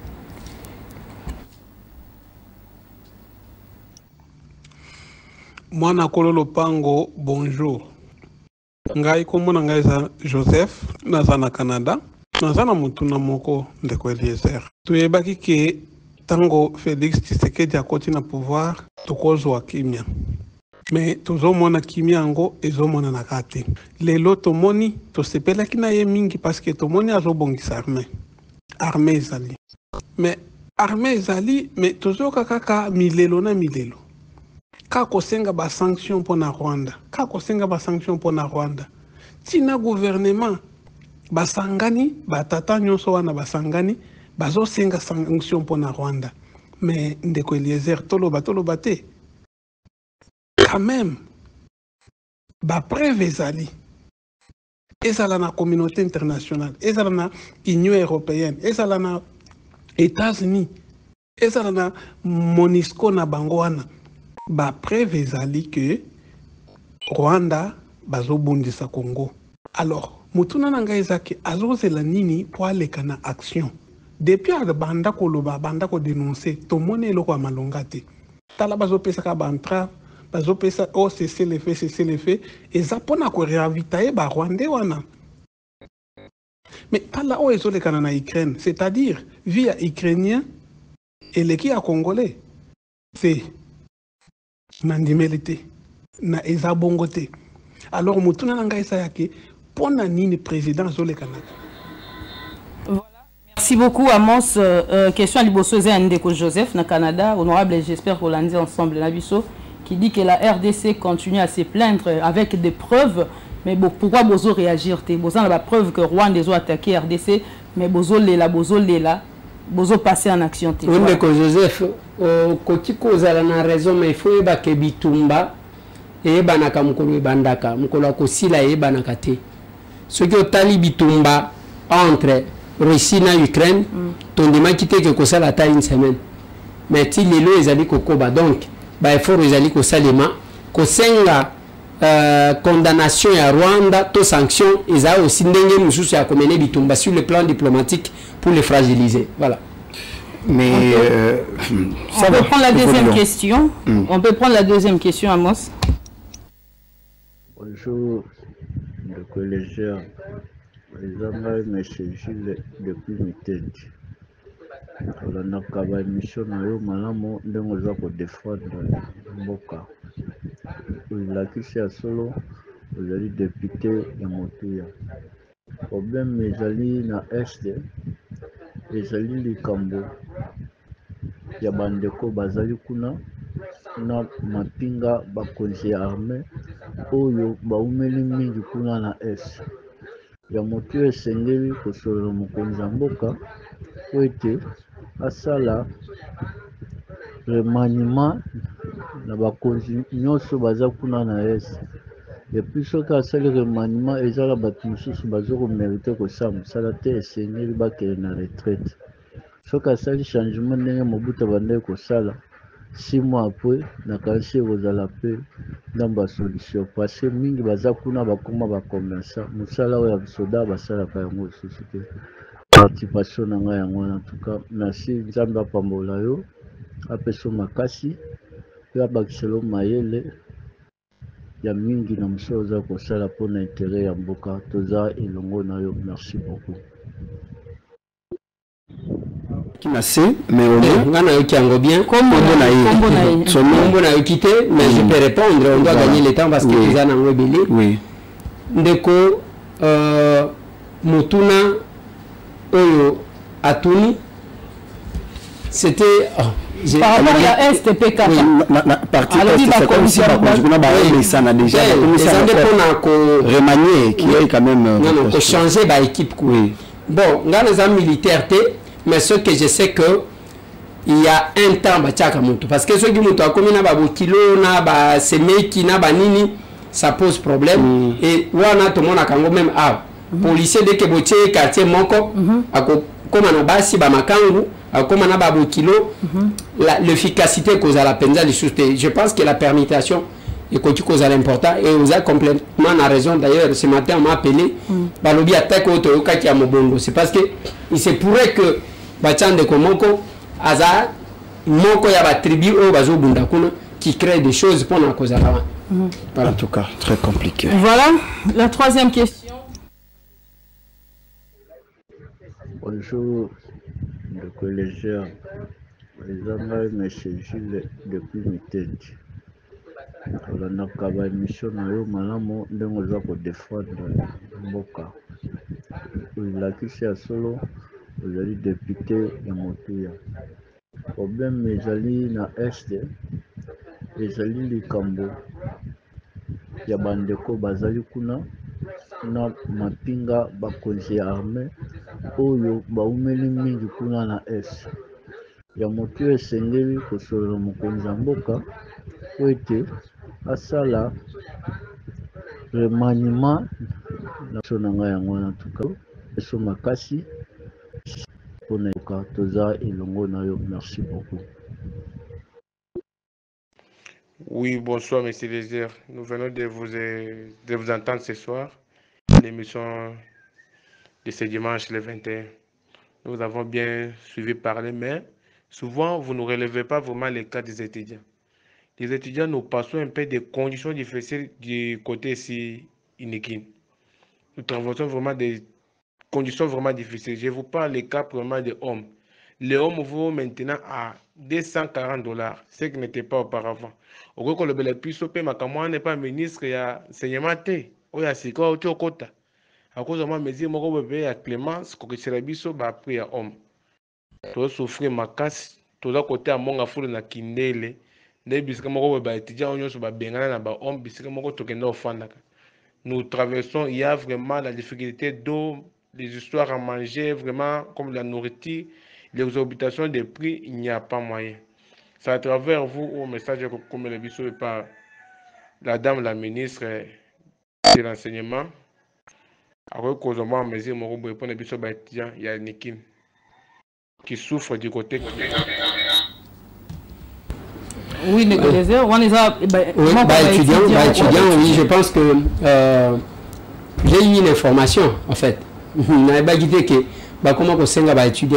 Moi, Nakolo Lopango, bonjour. Ngai komona ngai za Joseph, naza na Canada. Naza na mutuna moko ndeko Eliezer. Tuyebaki ke tango Félix Tshisekedi akoti na pouvoir, tokozwa kimia. Mais tozomona kimia yango ezomona na kate. Lelo tomoni tosepelaki na ye mingi parce que tomoni azobongisa armée. Armée ezali. Mais armée ezali, mais tozoka kaka milelo na milelo. Kako senga ba sanction pour na Rwanda. Kako senga ba sanction pour na Rwanda. Tina gouvernement basangani batata nyonso wana basangani bazo senga sanction pour na Rwanda. Mais ndeko Eliezer toloba te. Quand même ba preuve ezali. Ezala na communauté internationale, ezala na Union européenne, ezala na États-Unis, ezala na MONUSCO na bango wana. Ba preuve ezali que Rwanda bazobundisa Congo. Alors, mutuna nanga ezaki azozela nini pour aleka na action. Depuis banda koloba banda ko dénoncer tomone eloko malonga te. Tala bazopesa ka bantra, bazopesa oh cesser les faits eza pona ko réavitailler ba Rwandais wana. Mais tala o ezoleka na Ukraine, c'est-à-dire via ukrainien et les à congolais. C'est nandimélité na eza bongote. Alors mutuna nanga esayaki pona nini président zole kanaka. Voilà, merci beaucoup Amos. Question à Liboso Ndeko Joseph na Canada, honorable, j'espère qu'on l'a dit ensemble Nabiso, qui dit que la RDC continue à se plaindre avec des preuves, mais bon, pourquoi Bozo réagir? Bozo a la preuve que Rwanda a attaqué RDC, mais Bozo lela, Bozo passer en action. Ndeko Joseph, kotiko zala na raison, mais il faut que Bitumba et banaka mukolo bandaka mukolo ko sila e banaka te. Ce que tali Bitumba entre Russie et Ukraine, ton dema quitté que ça la taille une semaine. Mais ti lelo ezali kokoba donc ba effort ezali ko salema ko senga condamnation à Rwanda, to sanction eza aussi ndenge mususu ya komene Bitumba sur le plan diplomatique pour les fragiliser. Voilà. Mais on peut prendre la deuxième question. On peut prendre la deuxième question, Amos. Bonjour, le collégien. Les amis, M. Gilles depuis Mitedi. On a une mission à eux, madame, nous avons défendre Mboka. Il a quitté à solo, vous allez député et Motuya. Problème, les alliés na Est, les alliés du Cambo. Il y a Bandeko Bazali Kuna, na Mapinga Bakonzi armée, Oyo Baumeli Mingi Kuna na Est. Ya motu esengeli kosolola mokonzi mboka po ete asala remaniement na bakonzi nyonso baza kuna na Est. Epuis soki asali remaniement ezala bato mosusu bazokomerite kosala mosala te esengeli bakele na retraite. Soki asali changement ndenge Mobutu abandaki kosala 6 mois après nakanisi ekozala mpe ndamba solution parce mingi baza kuna bakoma bakommersa mosala oyo ya bisoda basalaka yango lisusu te. Participation na ngai yango wana tuka merci nzambe apambola yo apesa makasi pe abakiselo mayele ya mingi na mosala oza kosala mpona intere ya mboka toza elongo na yo. Merci beaucoup. Qui m'a fait, mais au moins, on a eu qui en bien, comme on a eu quitté, mais je peux répondre, on doit gagner le temps parce que les gens ont rebellé. Oui. Ndeko, Motuna, Oyo, Atuni, c'était. Par rapport à STPK, alors il va comme si on a ça a déjà remanié qui est quand même. Non, non, changer l'équipe. Bon, dans les armes militaires, mais ce que je sais que il y a un temps parce que ceux qui ont comme kilo na ba semeki na ba nini ça pose problème et wana tout le monde a quand même policier dès que botier quartier moko comme na basi ba makangu comme na ba kilo l'efficacité cause à la penza les choses. Je pense que la permutation et quand tu causes à l'important, et vous avez complètement la raison. D'ailleurs, ce matin, on m'a appelé, Balobi attaque au Kaki à Mobongo. C'est parce que il se pourrait que Bachan de Komoko, Aza, Moko Yaba tribu au Bazo Bundakuna, qui crée des choses pour la cause à la En tout cas, très compliqué. Voilà, la troisième question. Bonjour, le collégien. Les Anglais me Gilles depuis Mitenti. On a une émission à eux, madame, on va défendre Mboka. Il a quitté à solo, vous allez député de Motuya. Problème, les alliés na Est, les alliés du Cambo. Il y a Bandeko Bazali Kuna, na Mapinga Bakonzi armée, Oyo Baumeli Mingi Kuna na Est. Ya Motuya Sengeli Kosolo Mokonzi Mboka, Ouete, Asala, remaniement, Sonanga Yangon en tout cas, et son Makasi, pour Toza et Longo Nayo, merci beaucoup. Oui, bonsoir, Monsieur Désir. Nous venons de vous entendre ce soir, l'émission de ce dimanche le 21. Nous avons bien suivi parler, mais souvent, vous ne relevez pas vraiment les cas des étudiants. Les étudiants, nous passons un peu des conditions difficiles du côté ici, Inikin. Nous traversons vraiment des conditions vraiment difficiles. Je vous parle des cas vraiment des hommes. Les hommes vaut maintenant à $240, ce qui n'était pas auparavant. Au cas où le plus opé, ma n'est pas ministre, il y a enseignement, il y a sika au kota. À cause de moi, mes mon bébé à Clémence, que c'est la biso, bah après à homme. Tu souffrir ma casse, tu dois côté à mon affaire na kindele. Nous traversons, il y a vraiment la difficulté d'eau, des histoires à manger, vraiment comme la nourriture, l'exorbitation des prix, il n'y a pas moyen. C'est à travers vous au message comme le biso par la dame, la ministre de l'enseignement. Après cause de moi, mesure mon robot pour le biso étudiant, il y a Nikim qui souffre du côté. Oui, étudiant, oui, je pense que j'ai eu une information en fait. Je n'avais pas dit que comment on s'en va étudier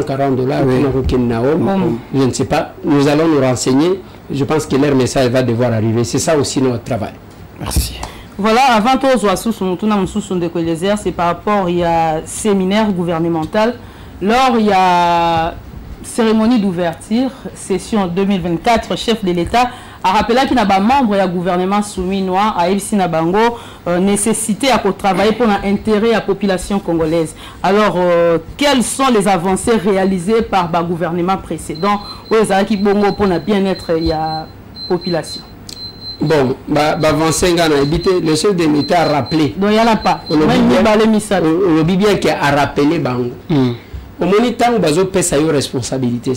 $240, je ne sais pas. Nous allons nous renseigner. Je pense que leur message va devoir arriver. C'est ça aussi notre travail. Merci. Voilà, avant tout, c'est par rapport il y a séminaire gouvernemental. Lors il y a cérémonie d'ouverture, session 2024, chef de l'État a rappelé qu'il n'y a pas membre du gouvernement souminois à Elsi Nabango nécessité à travailler pour l'intérêt de la population congolaise. Alors, quelles sont les avancées réalisées par le gouvernement précédent pour le bien-être de la population? Bon, le chef de l'État a rappelé. Donc, il n'y en a pas. Le Bibien qui a rappelé Bango. Au moment où responsabilité.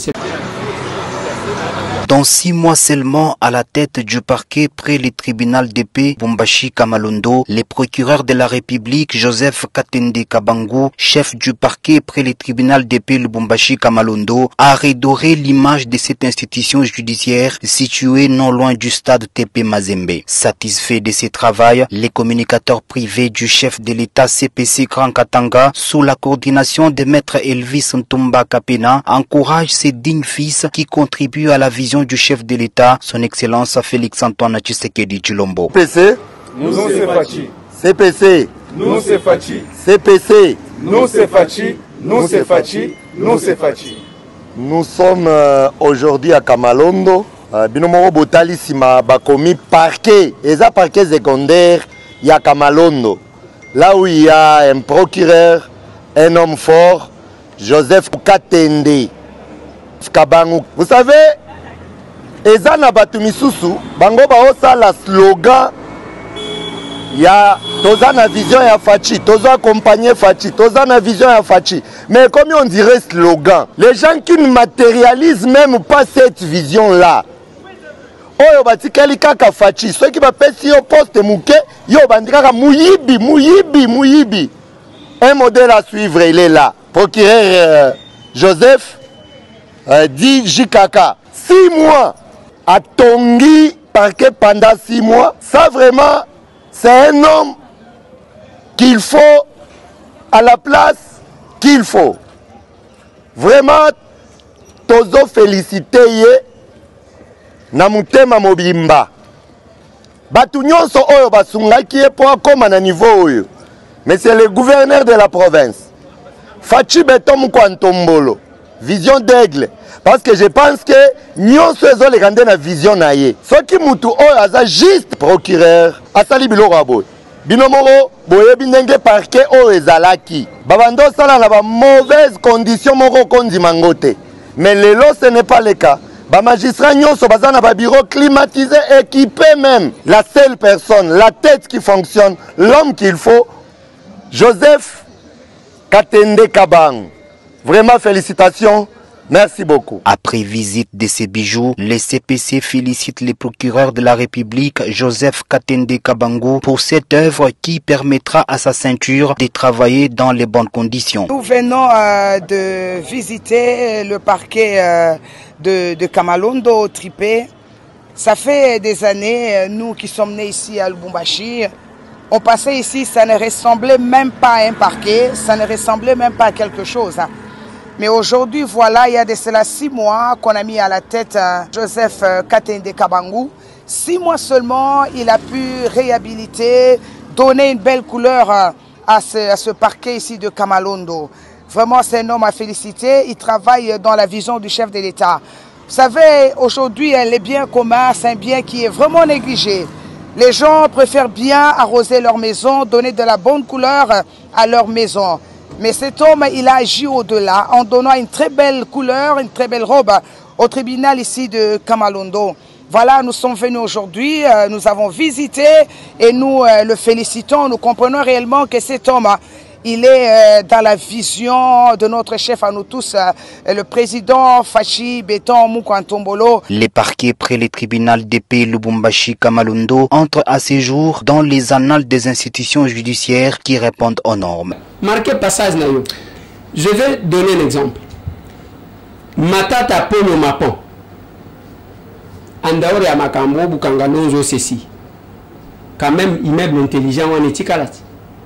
Dans 6 mois seulement à la tête du parquet près le tribunal de paix Bombashi Kamalondo, le procureur de la République Joseph Katende Kabango, chef du parquet près le tribunal de paix Bombashi Kamalondo, a redoré l'image de cette institution judiciaire située non loin du stade TP Mazembe. Satisfait de ce travail, les communicateurs privés du chef de l'État CPC Grand Katanga, sous la coordination de maître Elvis Ntumba Kapena, encouragent ces dignes fils qui contribuent à la vision du chef de l'État, son Excellence Félix Antoine Tshisekedi Tshilombo. CPC, nous on s'est fachi. CPC, nous c'est fachi. CPC, nous c'est fachi. Nous c'est fachi. Nous c'est fachi. Nous sommes aujourd'hui à Kamalondo. Binomoro Botali Sima Bakomi parquet. Et ça parquet secondaire, il y a Kamalondo. Là où il y a un procureur, un homme fort, Joseph Katende Kabangu. Vous savez, eza na batu misusu bango baosa la slogan ya toza na vision ya fachi, toza accompagner fachi, toza na vision ya fachi. Mais comme on dirait slogan, les gens qui ne matérialisent même pas cette vision là. Oyo batikali kaka fachi, ceux qui bapesi yo poste muke, yo bandikaka muyibi. Un modèle à suivre, il est là. Procureur Joseph dit Jikaka. 6 mois à Tongi parquet pendant 6 mois. Ça vraiment, c'est un homme qu'il faut à la place qu'il faut. Vraiment, tozo félicité ye na mutema mobimba. Batu nyonso oyo basungaki ye po akoma na niveau oyo. Mais c'est le gouverneur de la province. Fachi Beton Mkwantombolo. Vision d'aigle. Parce que je pense que nyonso ezo le gande na vision na ye. Soki mutu oyo aza juste procureur, asali biloko aboy. Binomoro boye binenge parquet oyo ezalaki. Babando sala na ba mauvaise condition moko kondi mangote. Mais lelo ce n'est pas le cas. Ba magistrat nyonso baza na ba bureau climatisé équipé même. La seule personne, la tête qui fonctionne, l'homme qu'il faut, Joseph Katende Kabangu. Vraiment félicitations. Merci beaucoup. Après visite de ces bijoux, les CPC félicitent les procureurs de la République, Joseph Katende Kabangu, pour cette œuvre qui permettra à sa ceinture de travailler dans les bonnes conditions. Nous venons de visiter le parquet de Kamalondo Tripé. Ça fait des années, nous qui sommes nés ici à Lubumbashi, on passait ici, ça ne ressemblait même pas à un parquet, ça ne ressemblait même pas à quelque chose. Mais aujourd'hui, voilà, il y a de cela 6 mois qu'on a mis à la tête Joseph Katende Kabangu. 6 mois seulement, il a pu réhabiliter, donner une belle couleur à ce parquet ici de Kamalondo. Vraiment, c'est un homme à féliciter. Il travaille dans la vision du chef de l'État. Vous savez, aujourd'hui, les biens communs, c'est un bien qui est vraiment négligé. Les gens préfèrent bien arroser leur maison, donner de la bonne couleur à leur maison. Mais cet homme, il a agi au-delà en donnant une très belle couleur, une très belle robe au tribunal ici de Kamalondo. Voilà, nous sommes venus aujourd'hui, nous avons visité et nous le félicitons. Nous comprenons réellement que cet homme, il est dans la vision de notre chef à nous tous, le président Fachi Beton Mkwantombolo. Les parquets près le tribunal d'épée Lubumbashi Kamalondo entrent à ce jour dans les annales des institutions judiciaires qui répondent aux normes. Marquez passage nayo. Je vais donner un exemple. Matata Pono Mapon. Andaore ya makambo bukanga nonzo ceci. Quand même immeuble intelligent on est tikalati.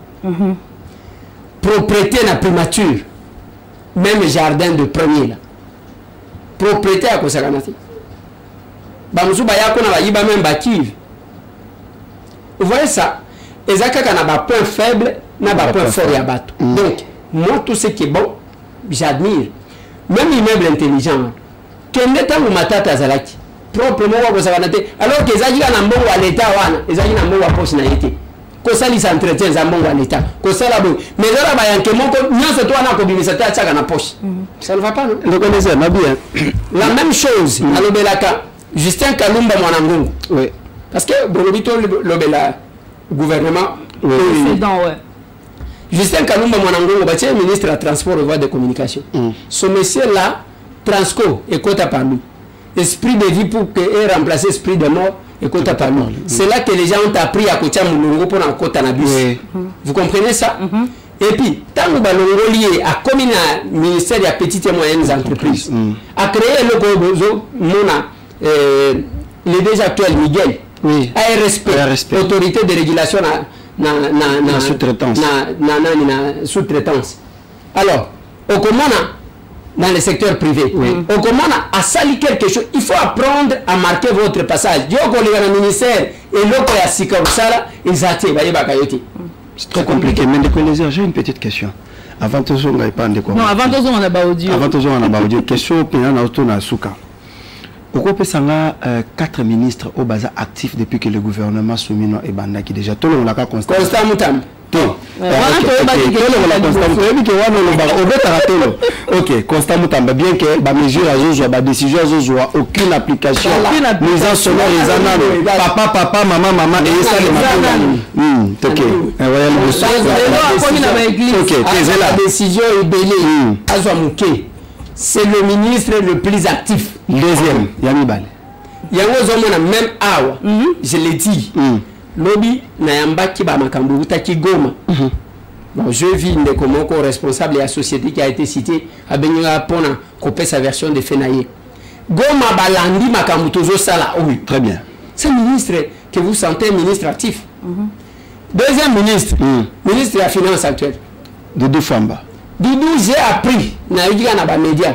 Propriété na primature. Même jardin de premier là. Propriété à kosakanati. Bamusu bayako na bayiba même bakiv. Vous voyez ça? Ezaka kana ba point faible na ba point fort ya bato. Donc moi tout ce qui est bon, j'admire. Même immeuble intelligent. Kende tangu matata zalaki. Proprement wa kosakanati. Alors que ezaki na mbongo wa l'état wana, ezaki na mbongo wa poche na été. Kosali s'entretien za mbongo wa l'état. Kosala bo. Mais là ba yanke moko nyonso to wana ko bimisa ta chaka na poche. Ça ne va pas non? Reconnaissez ma bien. La même chose na lobelaka Justin Kalumba Mwanangungu. Oui. Parce que bolobito lobela gouvernement président ouais. Justin Kalumba Mwanangungu batie ministre de transport et voies de communication. Ce monsieur là Transco et Kota parmi. Esprit de vie pour que ait remplacé esprit de mort et Kota parmi. C'est là que les gens ont appris à Kotia Moulongo pour un Kota Nabus. Vous comprenez ça? Et puis, tant que Balongo lié à comme ministère des petites et moyennes entreprises, a créé le Gobozo Mona, le déjà actuel Miguel, ARSP, autorité de régulation na sous-traitance. Alors, au commandant, dans le secteur privé, au commandant, à sali quelque chose, il faut apprendre à marquer votre passage. Diogo le ministère et l'autre à Sikabsala, ils attirent, c'est très compliqué. Mais j'ai une petite question. Avant tout ça, on n'a pas de quoi. Non, avant tout ça, on n'a pas audio. Avant tout ça, on n'a pas audio. Question, puis on a auto na souka. Pourquoi peut-ce qu'il y a 4 ministres au bazar actifs depuis que le gouvernement soumis est bandé qui déjà tout le monde l'a constaté. Constant Moutam. Ok, constat Moutamba, bien que la mesure à la décision à aucune application. Nous en sommes les annales. Papa, maman, et ça les ok. La décision est belée. C'est le ministre le plus actif. Deuxième, Yamibal. Yango même awa, je l'ai dit. Lobby Nayamba Kiba Makambu Taki Goma. Bon, je vis de comment responsable de la société qui a été citée à Benyoga Pona, copier sa version de Fenaye. Goma Balandi Makambu Tozo Sala. Oui, très bien. C'est ministre que vous sentez ministre actif. Deuxième ministre, ministre de la Finance actuelle. Doudou Famba. Doudou, j'ai appris, dans les médias.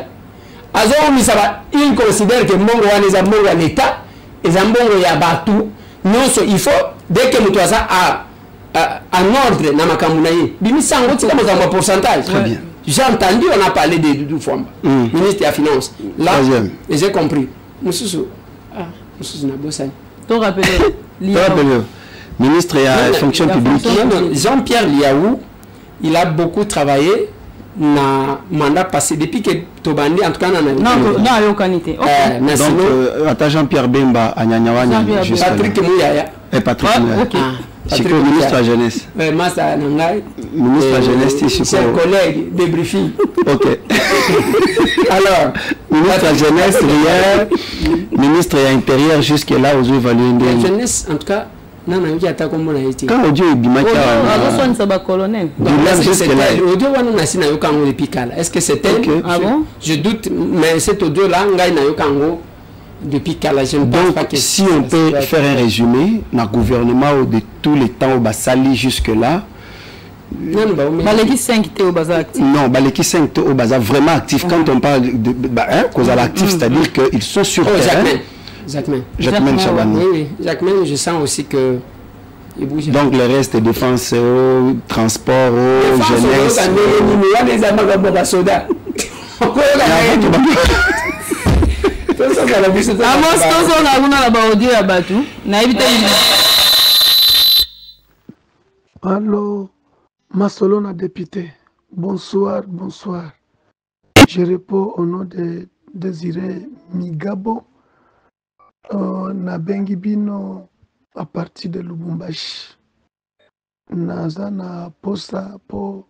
Il considère que Mongo est un l'État, et Zambongo est abattu. Il faut, dès que nous sommes en ordre dans ma campagne, un pourcentage. Très bien. J'ai entendu, on a parlé de Doudou Famba, ministre de la Finance. Là, et j'ai compris. Monsieur Nabosan. Tu rappelles ministre de la fonction publique. Jean-Pierre Liaou, il a beaucoup travaillé dans le mandat passé depuis que Tobandi, en tout cas, non, il qualité. Donc, Jean-Pierre Bemba, à Nyanyawanya, Patrick Mouyaya. Et Patrick Mouyaya. C'est le ministre de la jeunesse. Ministre de la jeunesse, c'est chers collègues, débriefing. Ok. Alors, ministre de la jeunesse, hier, ministre de l'intérieur, jusque-là, aux évalués. La jeunesse, en tout cas, non, non, il y a ta comme on a été. Quand Audio est bimaqué, colonel. Est-ce que c'est elle? Je doute, mais cet audio-là, on a depuis je ne pense pas que si on peut faire un résumé, dans le gouvernement de tous les temps au Basali jusque-là, Baleki 5 au bazar actif. Non, Baleki 5 au bazar vraiment actif. Quand on parle de cause à l'actif, c'est-à-dire qu'ils sont sur terrain. Jacquemin Chabani. Oui, Jacquemin, je sens aussi que il bouge. Donc le reste, défense, transport, jeunesse. Allô, Masolona député. Bonsoir, bonsoir. Je réponds au nom de Désiré Migabo. Nabengi bino à partir de Lubumbashi. Naza na posa po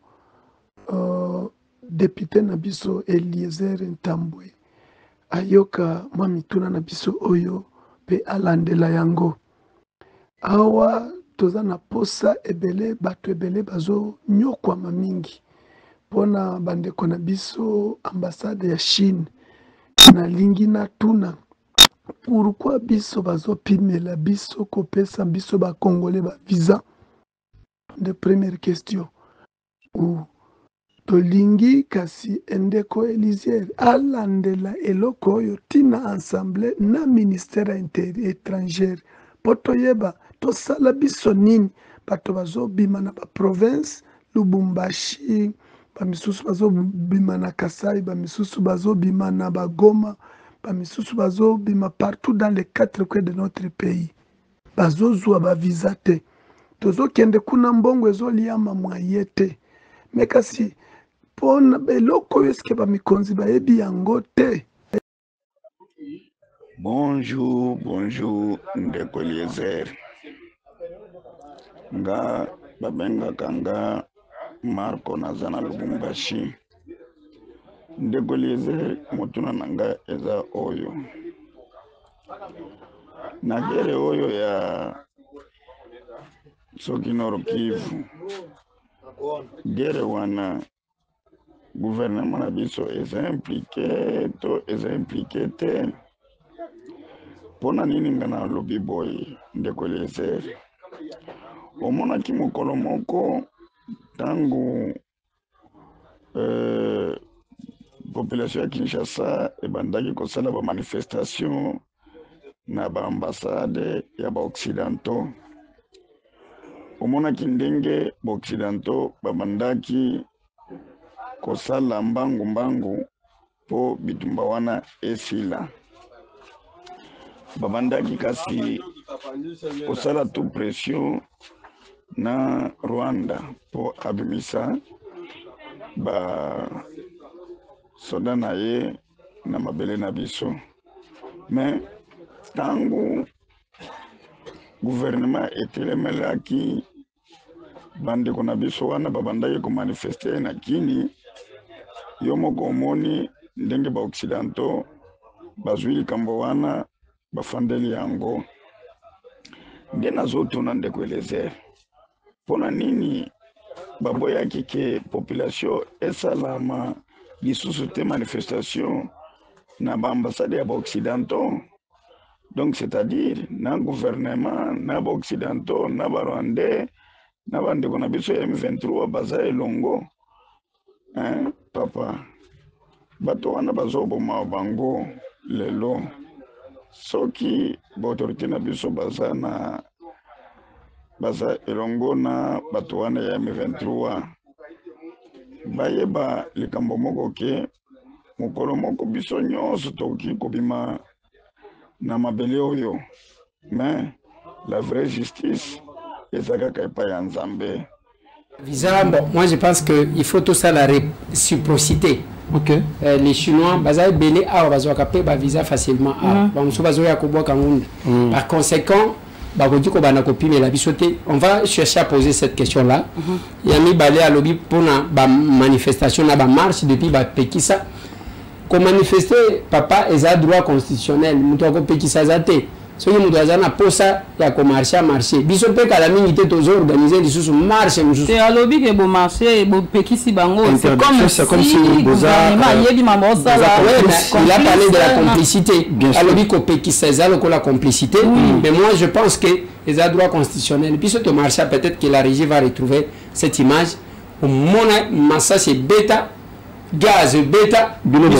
député Nabiso Eliezer Ntambwe. Ayoka mamituna Nabiso Oyo pe alandela yango. Awa toza na posa ebele bato ebele bazo nyokwa mamingi. Pona bandeko na biso ambassade ya Chine. Na lingi na tuna. Pourquoi biso bazo pimela biso kopesa biso ba congolais ba visa? De première question. Ou tolingi kasi endeko Elisier alandela eloko oyo tina ensemble na ministère intérieur étranger potoyeba tosala biso nini bato bazo bima na ba province Lubumbashi ba misusu bazo bima na Kasai ba misusu bazo bima na Bagoma ba misusu bazo bima partout dans les 4 coins de notre pays bazo zwa ba visa te tozo kende kuna mbongo ezo liama mwaye te mekasi pona beloko eske ba mikonzi ba yebi yango te. Bonjour, bonjour, ndeko Eliezer. Nga babenga kanga Marco Nazana Lubumbashi. Ndeko Eliezer motuna nanga eza oyo. Nagere oyo ya Soki Nord Kivu. Gere wana gouvernement na biso eza impliqué te. Pona nini ngana lobi boy ndeko Eliezer. Omonaki mokolo moko tangu population ya Kinshasa ebandaki kosala ba manifestation na ba ambassade ya ba occidentaux. Omonaki ndenge ba occidentaux babandaki kosala mbangu po bitumba wana esila. Babandaki kasi kosala tout pression na Rwanda po abimisa ba soda na ye na mabele na biso. Mais tangu gouvernement etelemelaki bandeko na biso wana babandaki komanifeste na kini, yo moko omoni ndenge ba occidentaux bazwi likambo wana bafandeli yango. Nde nazotuna ndeko Eliezer, pona nini baboyaki ke population esalama lisusu te manifestation na ba ambassade ya ba occidentaux? Donc, c'est-à-dire, dans le gouvernement, dans les Occidentaux, dans les Rwandais, dans les M23, Baza et Longo. Hein, papa? Bato wana bazoboma bango lelo. Soki l'autorité na biso baza et Longo na bato wana ya M23. Bayeba likambo moko ke mokolo moko biso nyonso toki kobima na mabele oyo. Mais la vraie justice ezaka epai ya Nzambe. Visa, bon, moi je pense qu'il faut tout ça la réciprocité. Okay. Les Chinois, baza belé a bazo capé ba visa facilement a. Bamuso bazo ya ko boka ngunde. Par conséquent, bagodi ko bana copie mais la bisoté, on va chercher à poser cette question là. Yami balé à lobby pour na ba manifestation na ba marche depuis ba Pekisa. Ko manifester papa eza droit constitutionnel, muto ko Pekisa zate. Ce qui nous a posa ya ko marcher marcher biso pe kala mingi te tozo organiser les sous marche mususu c'est à lobby que bon marché bon pekisi bango c'est comme si il a parlé de la complicité à lobby ko pekisa zalo ko la complicité mais moi je pense que les droits constitutionnels biso to marcher peut-être que la régie va retrouver cette image au mona massa c'est bêta gaz bêta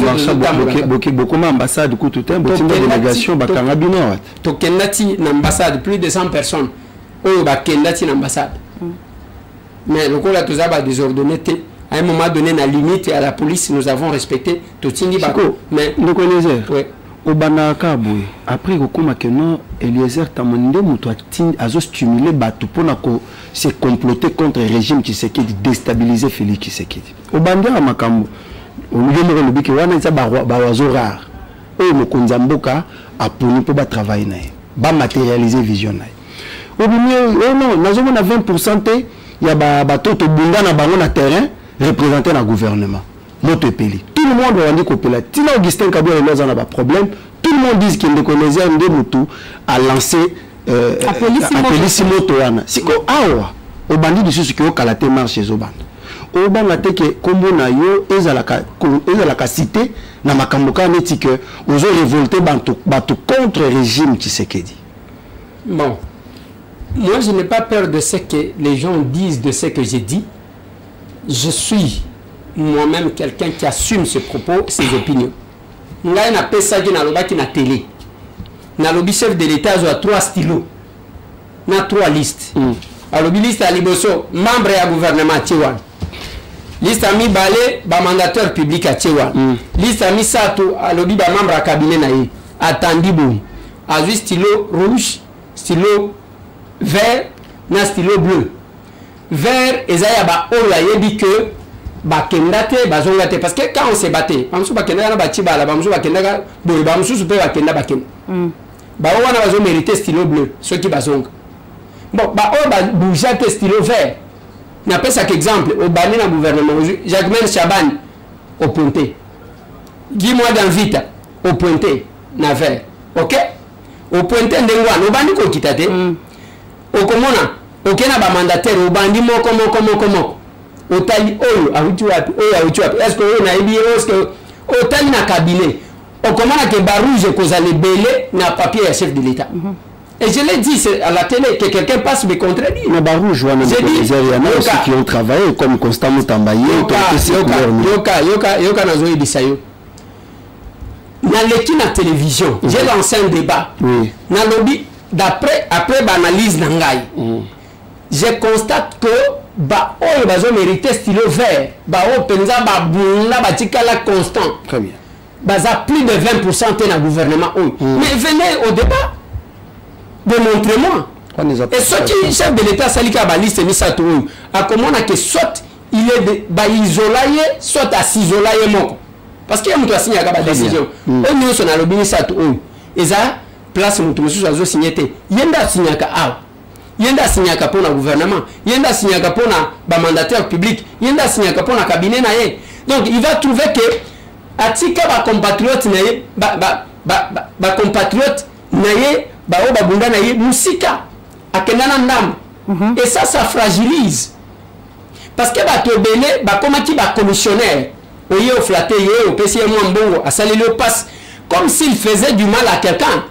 beaucoup d'ambassades tout temps beaucoup de délégations bakanga bino tokendati na ambassade plus de 100 personnes oyo bakendati na ambassade mais le là tout ça va désordonné à un moment donné la limite à la police nous avons respecté totindi bako mais nous connaissons ouais obana kabwe après kokoma que non Eliezer Tamonde muto azo stimuler batu pona ko se comploter contre le régime qui s'est déstabiliser Félix Tshisekedi obanda makambo olugelo lobiki wana nza ba wazo rare oyo mokonza mboka aponi po ba travailler na ba matérialiser vision na obimi non nazomona 20% te ya ba toto bunda na bango na terrain représenter na gouvernement moto epeli tout le monde va dire kopela tina Augustin Kabila loza na ba problème tout le monde dit qu'il ne connaissait nde mutu a lancé a police moto wana siko awa obandi disusu ki okala te marche ezobanda obanga te ke kombo na yo ezalaka cité na makambo ka neti ke ozo révolter bato contre régime Tshisekedi. Bon, moi je n'ai pas peur de ce que les gens disent de ce que j'ai dit. Je suis moi-même quelqu'un qui assume ses propos, ses opinions. Ngai na pesa ki na lobaki na télé. Na lobi chef de l'État a 3 stylos. Na 3 listes. A lobi liste à liboso membre ya gouvernement Tchewan. Liste ami balé ba mandataire public à Tchewan. Liste ami sato a lobi ba membre à cabinet na ye. Atandi bon. A juste stylo rouge, stylo vert, na stylo bleu. Vert ezaya ba ola yebi que bakendate bazongate parce que quand on se battait bamsu bakenda na batibala bamsu bakenda boy bamsu super bakenda bakenda ba wana bazo mériter stylo bleu ceux qui bazonga bon ba o ba boujate stylo vert na pesa exemple au bani na gouvernement Jacques Chaban au pointé Guy Mois d'Anvita au pointé na vert OK au pointé ndengwa no bandi ko kitate au komona OK na ba mandataire au bandi moko otali oyo awuti wapi est-ce que on a ébié est-ce que otali na cabinet on commande que barouge cause les belé na papier à chef de l'État et je l'ai dit à la télé que quelqu'un passe me contredire na barouge wana il y en a aussi qui ont travaillé comme Constant Mutambaye yoka nazo ebisa yo na leki na télévision j'ai lancé un débat na lobby après l'analyse na ngai je constate que ba oyo bazo mériter stylo vert ba o penza ba bunda ba tikala constant très bien baza plus de 20% te na gouvernement mais venez au débat démontrez-moi et ce qui chef de l'état salika ba liste misato a comment na que soit il est ba isolaye soit à s'isolaye moko parce que mutu asinya ka ba décision on nyo so na lobi misato eza place mutu mususu azo signer yenda signer ka a yenda signaka pour le gouvernement, yenda signaka pour le mandataire public, yenda signaka pour le cabinet naé. Donc il va trouver que atika ba compatriote naé, ba compatriote naé, ba o ba bunda naé musika akendana ndam. Et ça fragilise. Parce que ba to belé ba komaki ba commissionnaire, oye o flatter ye o pesi mo mbongo, asali le passe comme s'il faisait du mal à quelqu'un.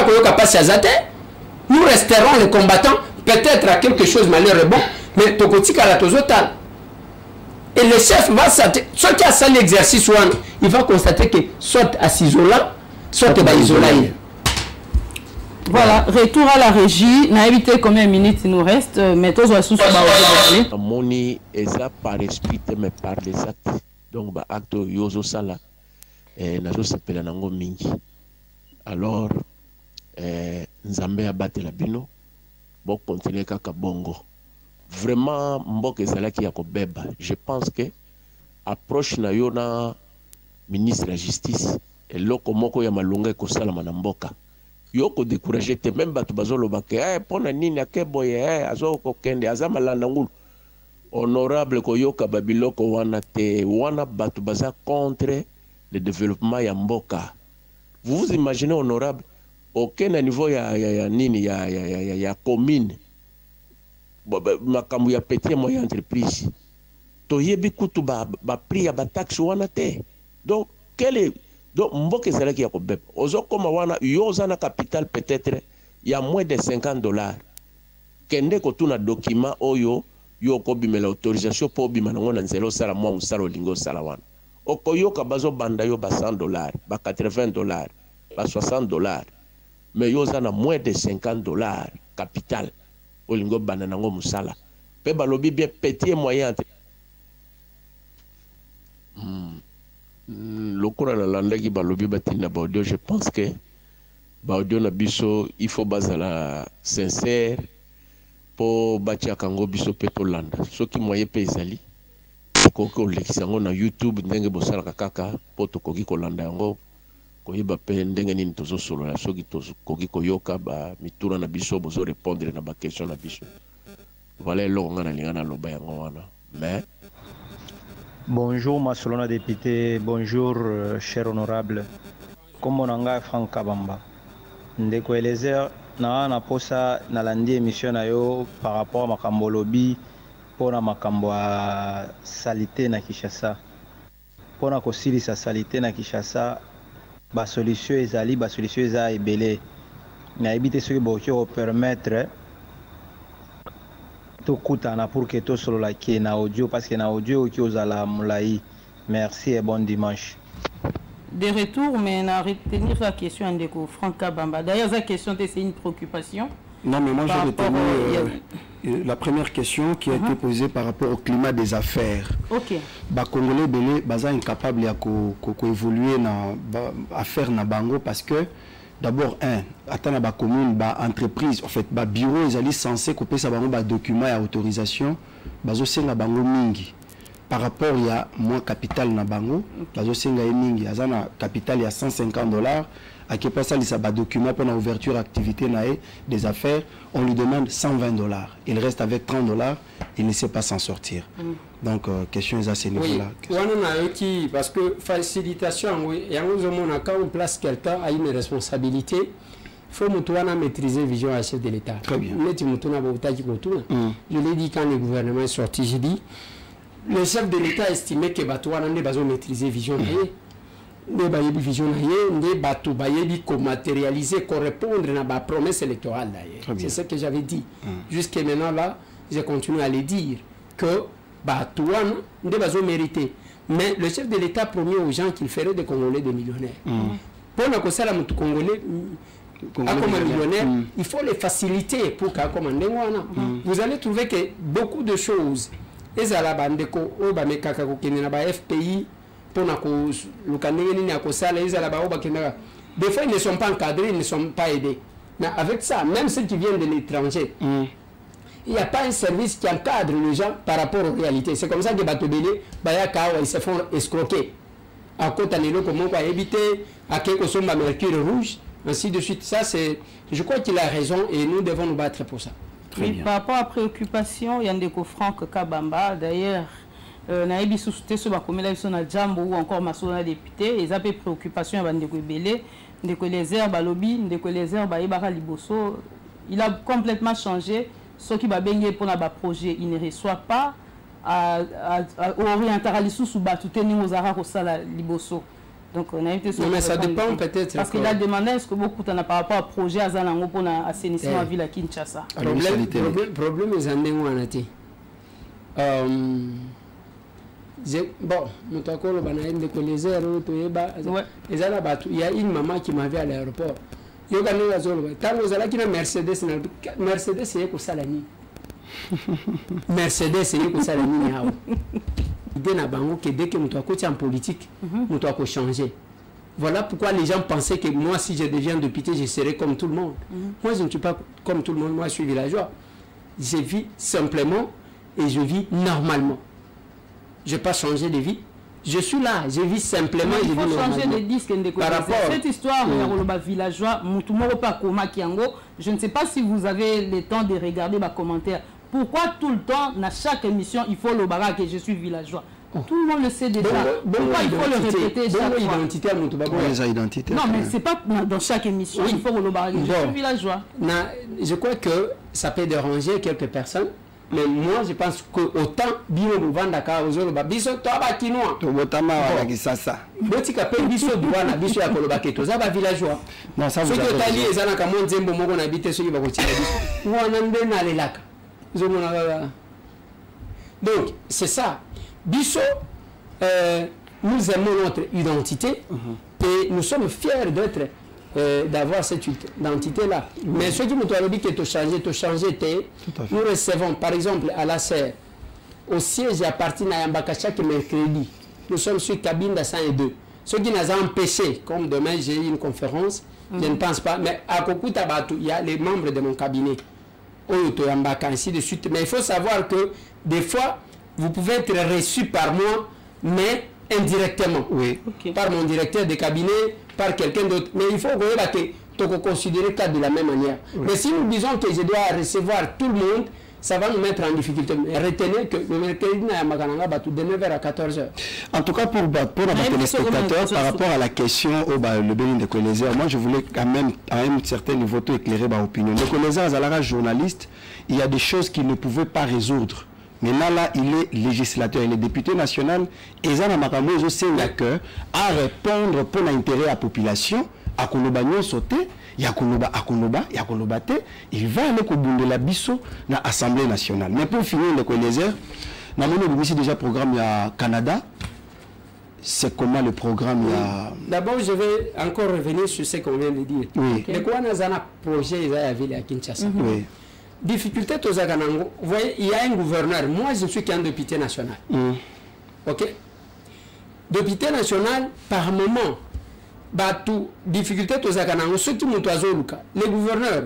Nous resterons les combattants, peut-être à quelque chose malheureux, bon, mais Tokotika la tozotal. Et le chef va s'attendre, soit qui a ça l'exercice, il va constater que soit à s'isoler, soit à isoler. Voilà, retour à la régie. On a évité combien de minutes il nous reste, mais tous les sous Moni est par esprit, mais par les actes. Donc, acte yozo sala, nazo s'appelle nango mingi. Alors, Nzambe a battu la bino, bon continuer kaka bongo. Vraiment, mbok ezala ki yako beba. Je pense que approche na yo na ministre de la justice et loko moko ya malunga ko sala manamboka. Yo ko décourager te même batu bazolo bake pona nini akeboye azo ko kende azama landa ngulu. Honorable ko yoka babiloko wana te wana batu baza contre le développement ya mboka. Vous vous imaginez honorable aucun niveau ya nini ya commune makambu ya petit et moyen entreprise toyebi kutu ba prix ya ba taxe wana te. Donc quel est donc mboka ezala ki ya ko bep ozo koma wana yoza na capital peut-être ya moins de $50 kende ko tuna document oyo yo ko bimela autorisation pour bima na ngona nzelo sala mwa musalo lingo sala wana okoyoka bazo banda yo ba $100 ba $80 ba $60 mais yoza na moins de $50 capital olingo banda nango musala pe balobi bien petit et moyen lokora na landaki balobi batina baudio. Je pense que baudio na biso il faut bazala sincère pour batia kango biso peto landa soki moyen pe ezali ko lekisa ngo na YouTube ndenge bosala kaka po to koki ko landa yango koyeba pe ndenge nini tozo solo la soki tozo koki koyoka ba mitura na biso bozo répondre na ba question na biso. Voilà lo ngana lingana loba yango wana. Mais bonjour Masolona député, bonjour cher honorable. Comme on anga Franck Kabamba. Ndeko Elezer na posa na landi émission na yo par rapport à makambo lobby pour na makambo a salité na Kinshasa. Pour na kosilisa salité na Kinshasa ba solution ezali ba solution eza ebele. Na ebite ce que bo permettre tout kutana pour que tout solo la qui na audio parce que na audio qui ozala mulai. Merci et bon dimanche. De retour, mais on a retenir la question de Franck Kabamba. D'ailleurs, la question, c'est une préoccupation. Non, mais moi, j'ai retenu la première question qui a été posée par rapport au climat des affaires. Ok. Les Congolais, ils sont incapables d'évoluer dans l'affaire na bango parce que, d'abord, attends la commune, entreprise, en fait, bureau, ils sont censés couper sa bango, document et autorisation, ils na bango mingi. Par rapport à moins capital na bango, bazo senga mingi, azana capital ya $150, à qui passe ça ba document pour l'ouverture d'activité des affaires, on lui demande $120. Il reste avec $30, il ne sait pas s'en sortir. Donc question est à ce niveau-là. Oui, parce que facilitation, quand on place quelqu'un à une responsabilité, il faut maîtriser la vision à chef de l'État. Très bien. Je l'ai dit quand le gouvernement est sorti, j'ai dit le chef de l'État estimait que Batouana ne pas maîtriser vision ne vision ne matérialiser correspondre à la promesse électorale d'ailleurs. C'est ce que j'avais dit. Jusqu'à maintenant là, je continue à le dire que Batouana ne pas mériter. Mais le chef de l'État promet aux gens qu'il ferait des Congolais des millionnaires. Pour le conseil à Congolais comme un millionnaire, il faut les faciliter pour qu'à commander. Vous allez trouver que beaucoup de choses et à la bande de FPI pour des fois ils ne sont pas encadrés, ils ne sont pas aidés. Mais avec ça, même ceux qui viennent de l'étranger, il n'y a pas un service qui encadre les gens par rapport aux réalités. C'est comme ça que Batobélé, ils se font escroquer. À côté de comment éviter à quelque chose de mercure rouge, ainsi de suite. Ça, c'est, je crois qu'il a raison et nous devons nous battre pour ça. Oui, par rapport à préoccupation, il y a des Franck Kabamba. D'ailleurs, Naïbi Sousouté, sur la Jambo ou encore Masolona député, ils ont des préoccupations avant de Belé, de les herbes à lobby, de les herbes à Ibara Liboso. Il a complètement changé. Ce qui va baigner pour un projet, il ne reçoit pas à orienter à l'issue sous Batouté ni aux Arabes au Sala Liboso. Donc on a invité non, mais ça dépend peut-être. Parce qu'il a demandé est-ce que beaucoup t'en a par rapport à projet à Zalango pour l'assainissement à ville à Kinshasa. Problème est en dénouanati. Bon, il y a une maman qui m'avait à l'aéroport. Il y a une Mercedes, c'est pour ça la nuit. Mercedes, c'est pour ça la nuit. L'idée n'a pas que dès que nous sommes en politique, nous devons changer. Voilà pourquoi les gens pensaient que moi, si je deviens député, je serai comme tout le monde. Moi, je ne suis pas comme tout le monde. Moi, je suis villageois. Je vis simplement et je vis normalement. Je n'ai pas changé de vie. Je suis là, je vis simplement et je vis normalement. Il faut changer de disque. Par rapport cette histoire, villageois, je ne sais pas si vous avez le temps de regarder ma commentaire. Pourquoi tout le temps, dans chaque émission, il faut le barak que je suis villageois? Tout le monde le sait déjà. Pourquoi il faut le répéter chaque fois? Non, mais ce n'est pas dans chaque émission. Il faut le barak que je suis villageois. Je crois que ça peut déranger quelques personnes. Mais moi, je pense qu'autant Bino Bouvandaka, Ozoloba, Biso, Toba Kinoa, Tobotama, Gisasa. Botika Pe, Biso, Douana, Biso, Yakoloba, Tozaba, villageois. Non, ça vous a dit. Tali, Zanaka, Monzembo, Mogon, habité sur le Bakotina. Ouanande, Nalelaka. Donc, c'est ça. Biso, nous aimons notre identité et nous sommes fiers d'être. D'avoir cette identité-là. Mais ceux qui nous ont dit que tu changé, nous recevons, par exemple, à la serre, au siège à partir de Yambaka chaque mercredi. Nous sommes sur cabine de 102. Ceux qui nous ont empêché, comme demain j'ai eu une conférence, je ne pense pas, mais à Kokutabatu, il y a les membres de mon cabinet, Yambaka, ainsi de suite. Mais il faut savoir que des fois, vous pouvez être reçu par moi, mais indirectement, par mon directeur de cabinet, par quelqu'un d'autre. Mais il faut que tu considères ça de la même manière. Mais si nous disons que je dois recevoir tout le monde, ça va nous mettre en difficulté. Mais retenez que le mercredi, de 9h à 14h. En tout cas, pour les téléspectateurs, par rapport à la question le Bénin de Colézère, moi je voulais quand même, à un certain niveau, éclairer ma opinion. Le Colézère, Zalara, journaliste, il y a des choses qu'il ne pouvait pas résoudre. Mais là, il est législateur, il est député national. Et ça, à répondre pour l'intérêt de la population, à Kolobagnon sauter, il va aller au bout de la bisso dans l'Assemblée nationale. Mais pour finir, le Colézère, nous avons déjà un programme au Canada. C'est comment le programme D'abord, je vais encore revenir sur ce qu'on vient de dire. Mais quoi, nous avons un projet à Kinshasa. Difficulté aux Aganango, vous voyez, il y a un gouverneur. Moi, je ne suis qu'un député national. Ok? Député national, par moment, tout difficulté aux Aganango, ceux qui m'ont oiseau, le gouverneur,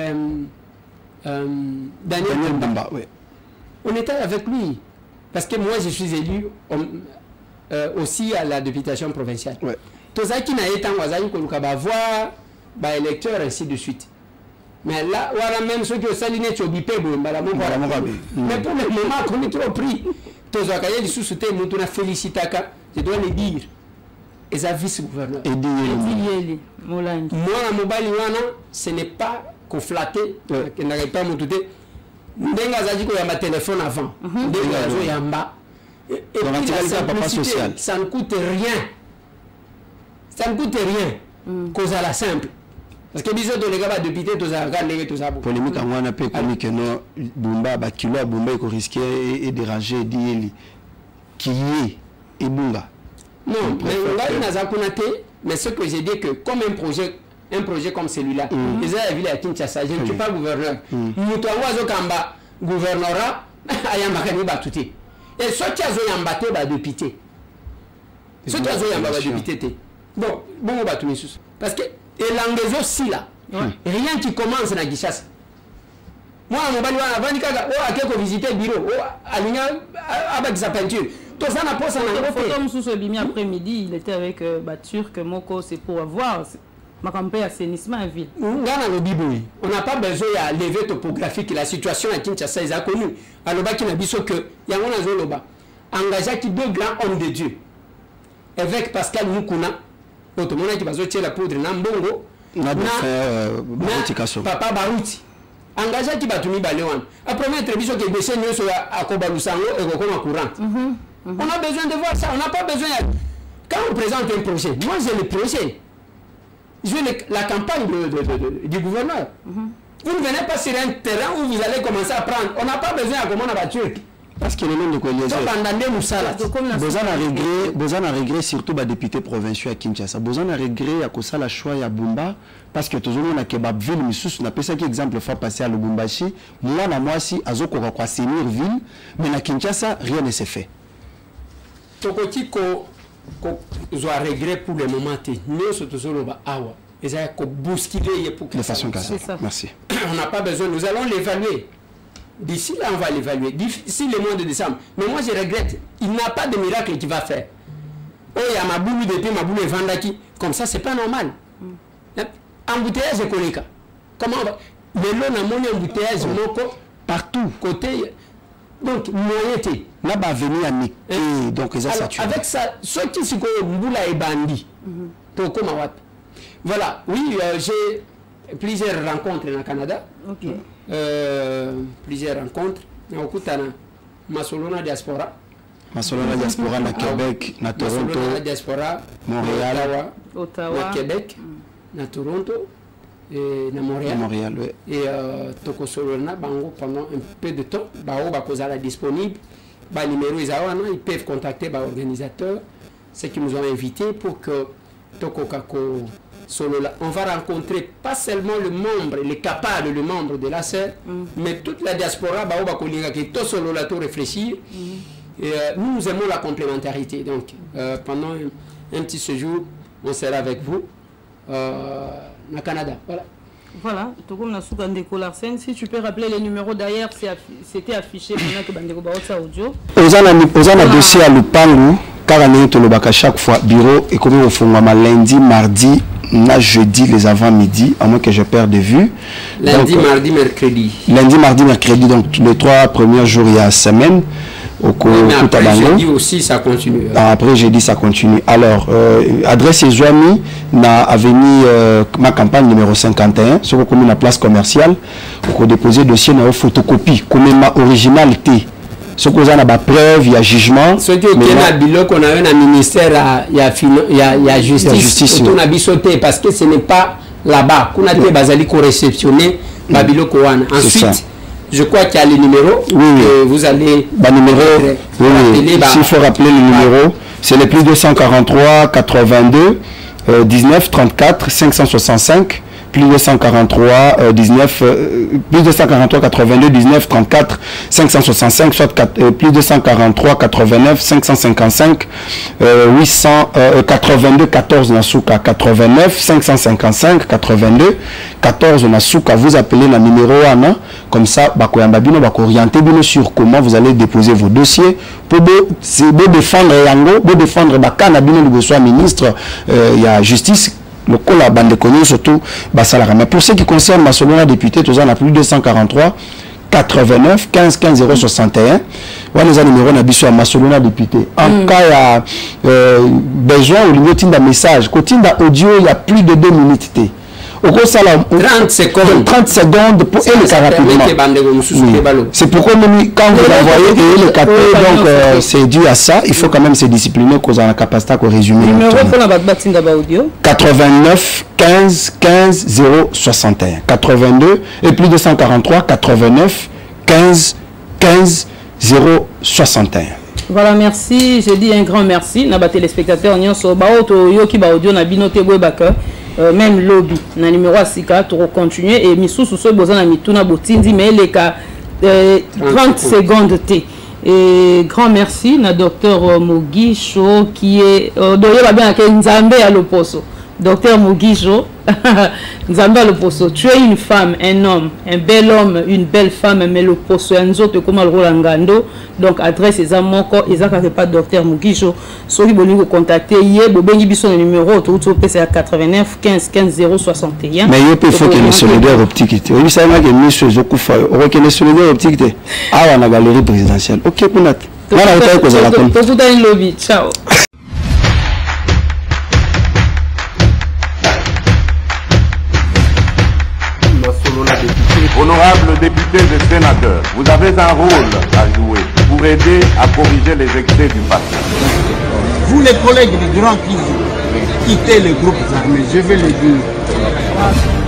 Daniel Bamba, on était avec lui. Parce que moi, je suis élu aussi à la députation provinciale. Tous ceux qui n'ont pas été en voix, électeurs, ainsi de suite. Mais là, voilà même ceux qui ont saliné sur Bipé, mais pour le moment, on est trop pris. Tous les gens qui sont félicitaka, je dois le dire. Et ça vice-gouverneur. Moi, la mobile, ce n'est pas qu'on flatté, qu'on n'arrive pas à monter. Ndenga zadi ko yamba téléphone avant. Ndenga zo yamba. Et puis la simplicité, ça ne coûte rien. Ça ne coûte rien. Cause à la simple. Parce que bisous de les gars député tous à regarder tout ça. Polémique en on a peu connu que non Bumba ba kilo Bumba ko risquer et déranger dit qui est et Bunga. Non, mais on va dans Zakunate, mais ce que j'ai dit que comme un projet comme celui-là, les a vu à Kinshasa, je ne suis pas gouverneur. Mutuango zo kamba gouvernorat ayamba kani batuti. Et ce qui a zo yamba te ba député. Ce qui a zo yamba ba député. Bon batumisus. Parce que et l'anglais aussi là, rien qui commence dans Kinshasa. Moi, mon bali wana vandi kaka o akeko visiter bureau, o alinya avec sa peinture. Tout ça n'a pas ça n'a pas comme sous ce bimi après-midi, il était avec Batur que Moko c'est pour avoir ma campagne assainissement à ville. On n'a pas besoin de lever topographique, la situation à Kinshasa est connue. Alors baki na biso que y a on zoloba engagé qui deux grands hommes de Dieu. Avec Pascal Mukuna, autre monde qui va sortir la poudre na mbongo na Papa Baruti. Engagé qui va tenir Baléwan. Après mettre biso que décès nous à Kobalusango et Kokoma courant. On a besoin de voir ça, on n'a pas besoin quand on présente un projet, moi j'ai le projet. J'ai la campagne du gouverneur. Vous ne venez pas sur un terrain où vous allez commencer à prendre. On n'a pas besoin de comment on va tuer. Parce qu'il y a le nom de quoi il y a besoin de regret surtout les députés provinciaux à Kinshasa. Besoin de regret à cause de la choix à Bumba. Parce que toujours on a Kebabville, mais on a pensé exemple fois passé à Lubumbashi. Moi, si à Zoko va Seigneur ville, mais à Kinshasa, rien ne s'est fait. Tokoti ko a regret pour le moment. Nous, c'est toujours awa. Et ça a bousculé pour que de façon comme ça. Merci. On n'a pas besoin. Nous allons l'évaluer. D'ici là, on va l'évaluer. D'ici le mois de décembre. Mais moi, je regrette. Il n'a pas de miracle qui va faire. Oh, il y a ma boule d'été, ma boule de vendaki. Comme ça, c'est pas normal. Embouteillage de Koleka. Comment on va. Mais là, on a mon embouteillage partout. Côté. Donc, moyenté. Là, va venir à Niké. Donc, ça sature. Avec ça, ce qui se fait, Mboula et Bandi. Voilà. Oui, j'ai plusieurs rencontres au Canada. Ok. Plusieurs rencontres. Masolona Diaspora. Masolona Diaspora na Québec, na Toronto. Masolona Diaspora, Montréal, Ottawa, na Québec, na Toronto et na Montréal. Montréal, oui. Et Toko Solona, bango pendant un peu de temps, bao bakozala disponible. Ba numéro ils peuvent contacter ba organisateurs, ceux qui nous ont invités pour que Toko Kako Solola, on va rencontrer pas seulement le membre, les capables, le membre de la SER, mais toute la diaspora, qui tout Solola tout réfléchir. Et nous aimons la complémentarité. Donc, pendant un petit séjour, on sera avec vous au Canada. Voilà. Voilà, si tu peux rappeler les numéros d'ailleurs, c'était affiché pendant que Bandeko Baotsa audio. Aux un dossier à Lupangu, car on chaque fois bureau et comme on fait lundi, mardi, jeudi, les avant-midi, à moins que je perde de vue. Lundi, donc, mardi, mercredi. Lundi, mardi, mercredi, donc les 3 premiers jours, il y a la semaine. Après jeudi aussi, ça continue. Après jeudi, ça continue. Alors, adresse Ezouami, na avenue ma campagne numéro 51, sur la place commerciale, pour déposer dossier dans photocopie, comme ma originalité. Ce qu'on a la preuve, il y a jugement. Ce qui est qu'on a un ministère, il y a justice. On a bisauté parce que ce n'est pas là-bas. Qu'on a été basali qu'on réceptionné, Babilo Kohan. Ensuite, je crois qu'il y a le numéro. Oui, vous allez. S'il faut rappeler le numéro, c'est le plus 243 82 19 34 565. Plus 243 19 plus 243 82 19 34 565 soit plus 243 89 555 882 14 Nasuka 89 555 82 14 Nasuka. Vous appelez le numéro Anna, comme ça bakoyamba bino orienter bino sur comment vous allez déposer vos dossiers pour défendre yango, pour défendre bakana bino le soit ministre il y a justice. Le col la bande connue surtout Bassalara. Mais pour ce qui concerne ma Solona député, tous on a plus de 243 89 15 15 061. Voilà les numéros n'habituent à ma Solona député. En cas il y a besoin au niveau d'un message, côté audio il y a plus de 2 minutes. Au cours de 30 secondes. 30 secondes pour le cas rapidement. C'est pourquoi quand vous envoyez le capé, donc c'est dû à ça. Il faut quand même se discipliner qu'on a la capacité de résumer. Numéro pour la batinda audio 89 15 15 061 82 et plus de 143 89 15 15 061. Voilà, merci. Je dis un grand merci. Naba téléspectateurs, nyonso baoto yoki ba audio na binote bwebaka. Même lobby na numéro asika to continuer et misusu so bozana mituna botindi mais les cas 30 secondes t. Et grand merci na docteur Mugisho qui est doye ba bien ke Nzambe à l'Oposo. Docteur Mugisho Nzambe à l'Oposo. Tu es une femme, un homme, un bel homme, une belle femme mais l'Oposo nzoto comme le Rolangando. Donc adresse les amoko ezaka pas docteur Mugisho. Soki boni ko contacter yé bobengi biso le numéro tout PC à 89 15 15 061. Mais il faut que le solidaire optique. Oui, ça m'a que monsieur Zokufa, OK le solidaire optique. Ah la galerie présidentielle. OK pour notre. Voilà, on t'a causé la peine. Tout dans le lobby. Ciao. Honorables députés et sénateurs, vous avez un rôle à jouer pour aider à corriger les excès du passé. Vous les collègues du Grand Kivu, quittez les groupes armés, je vais le dire.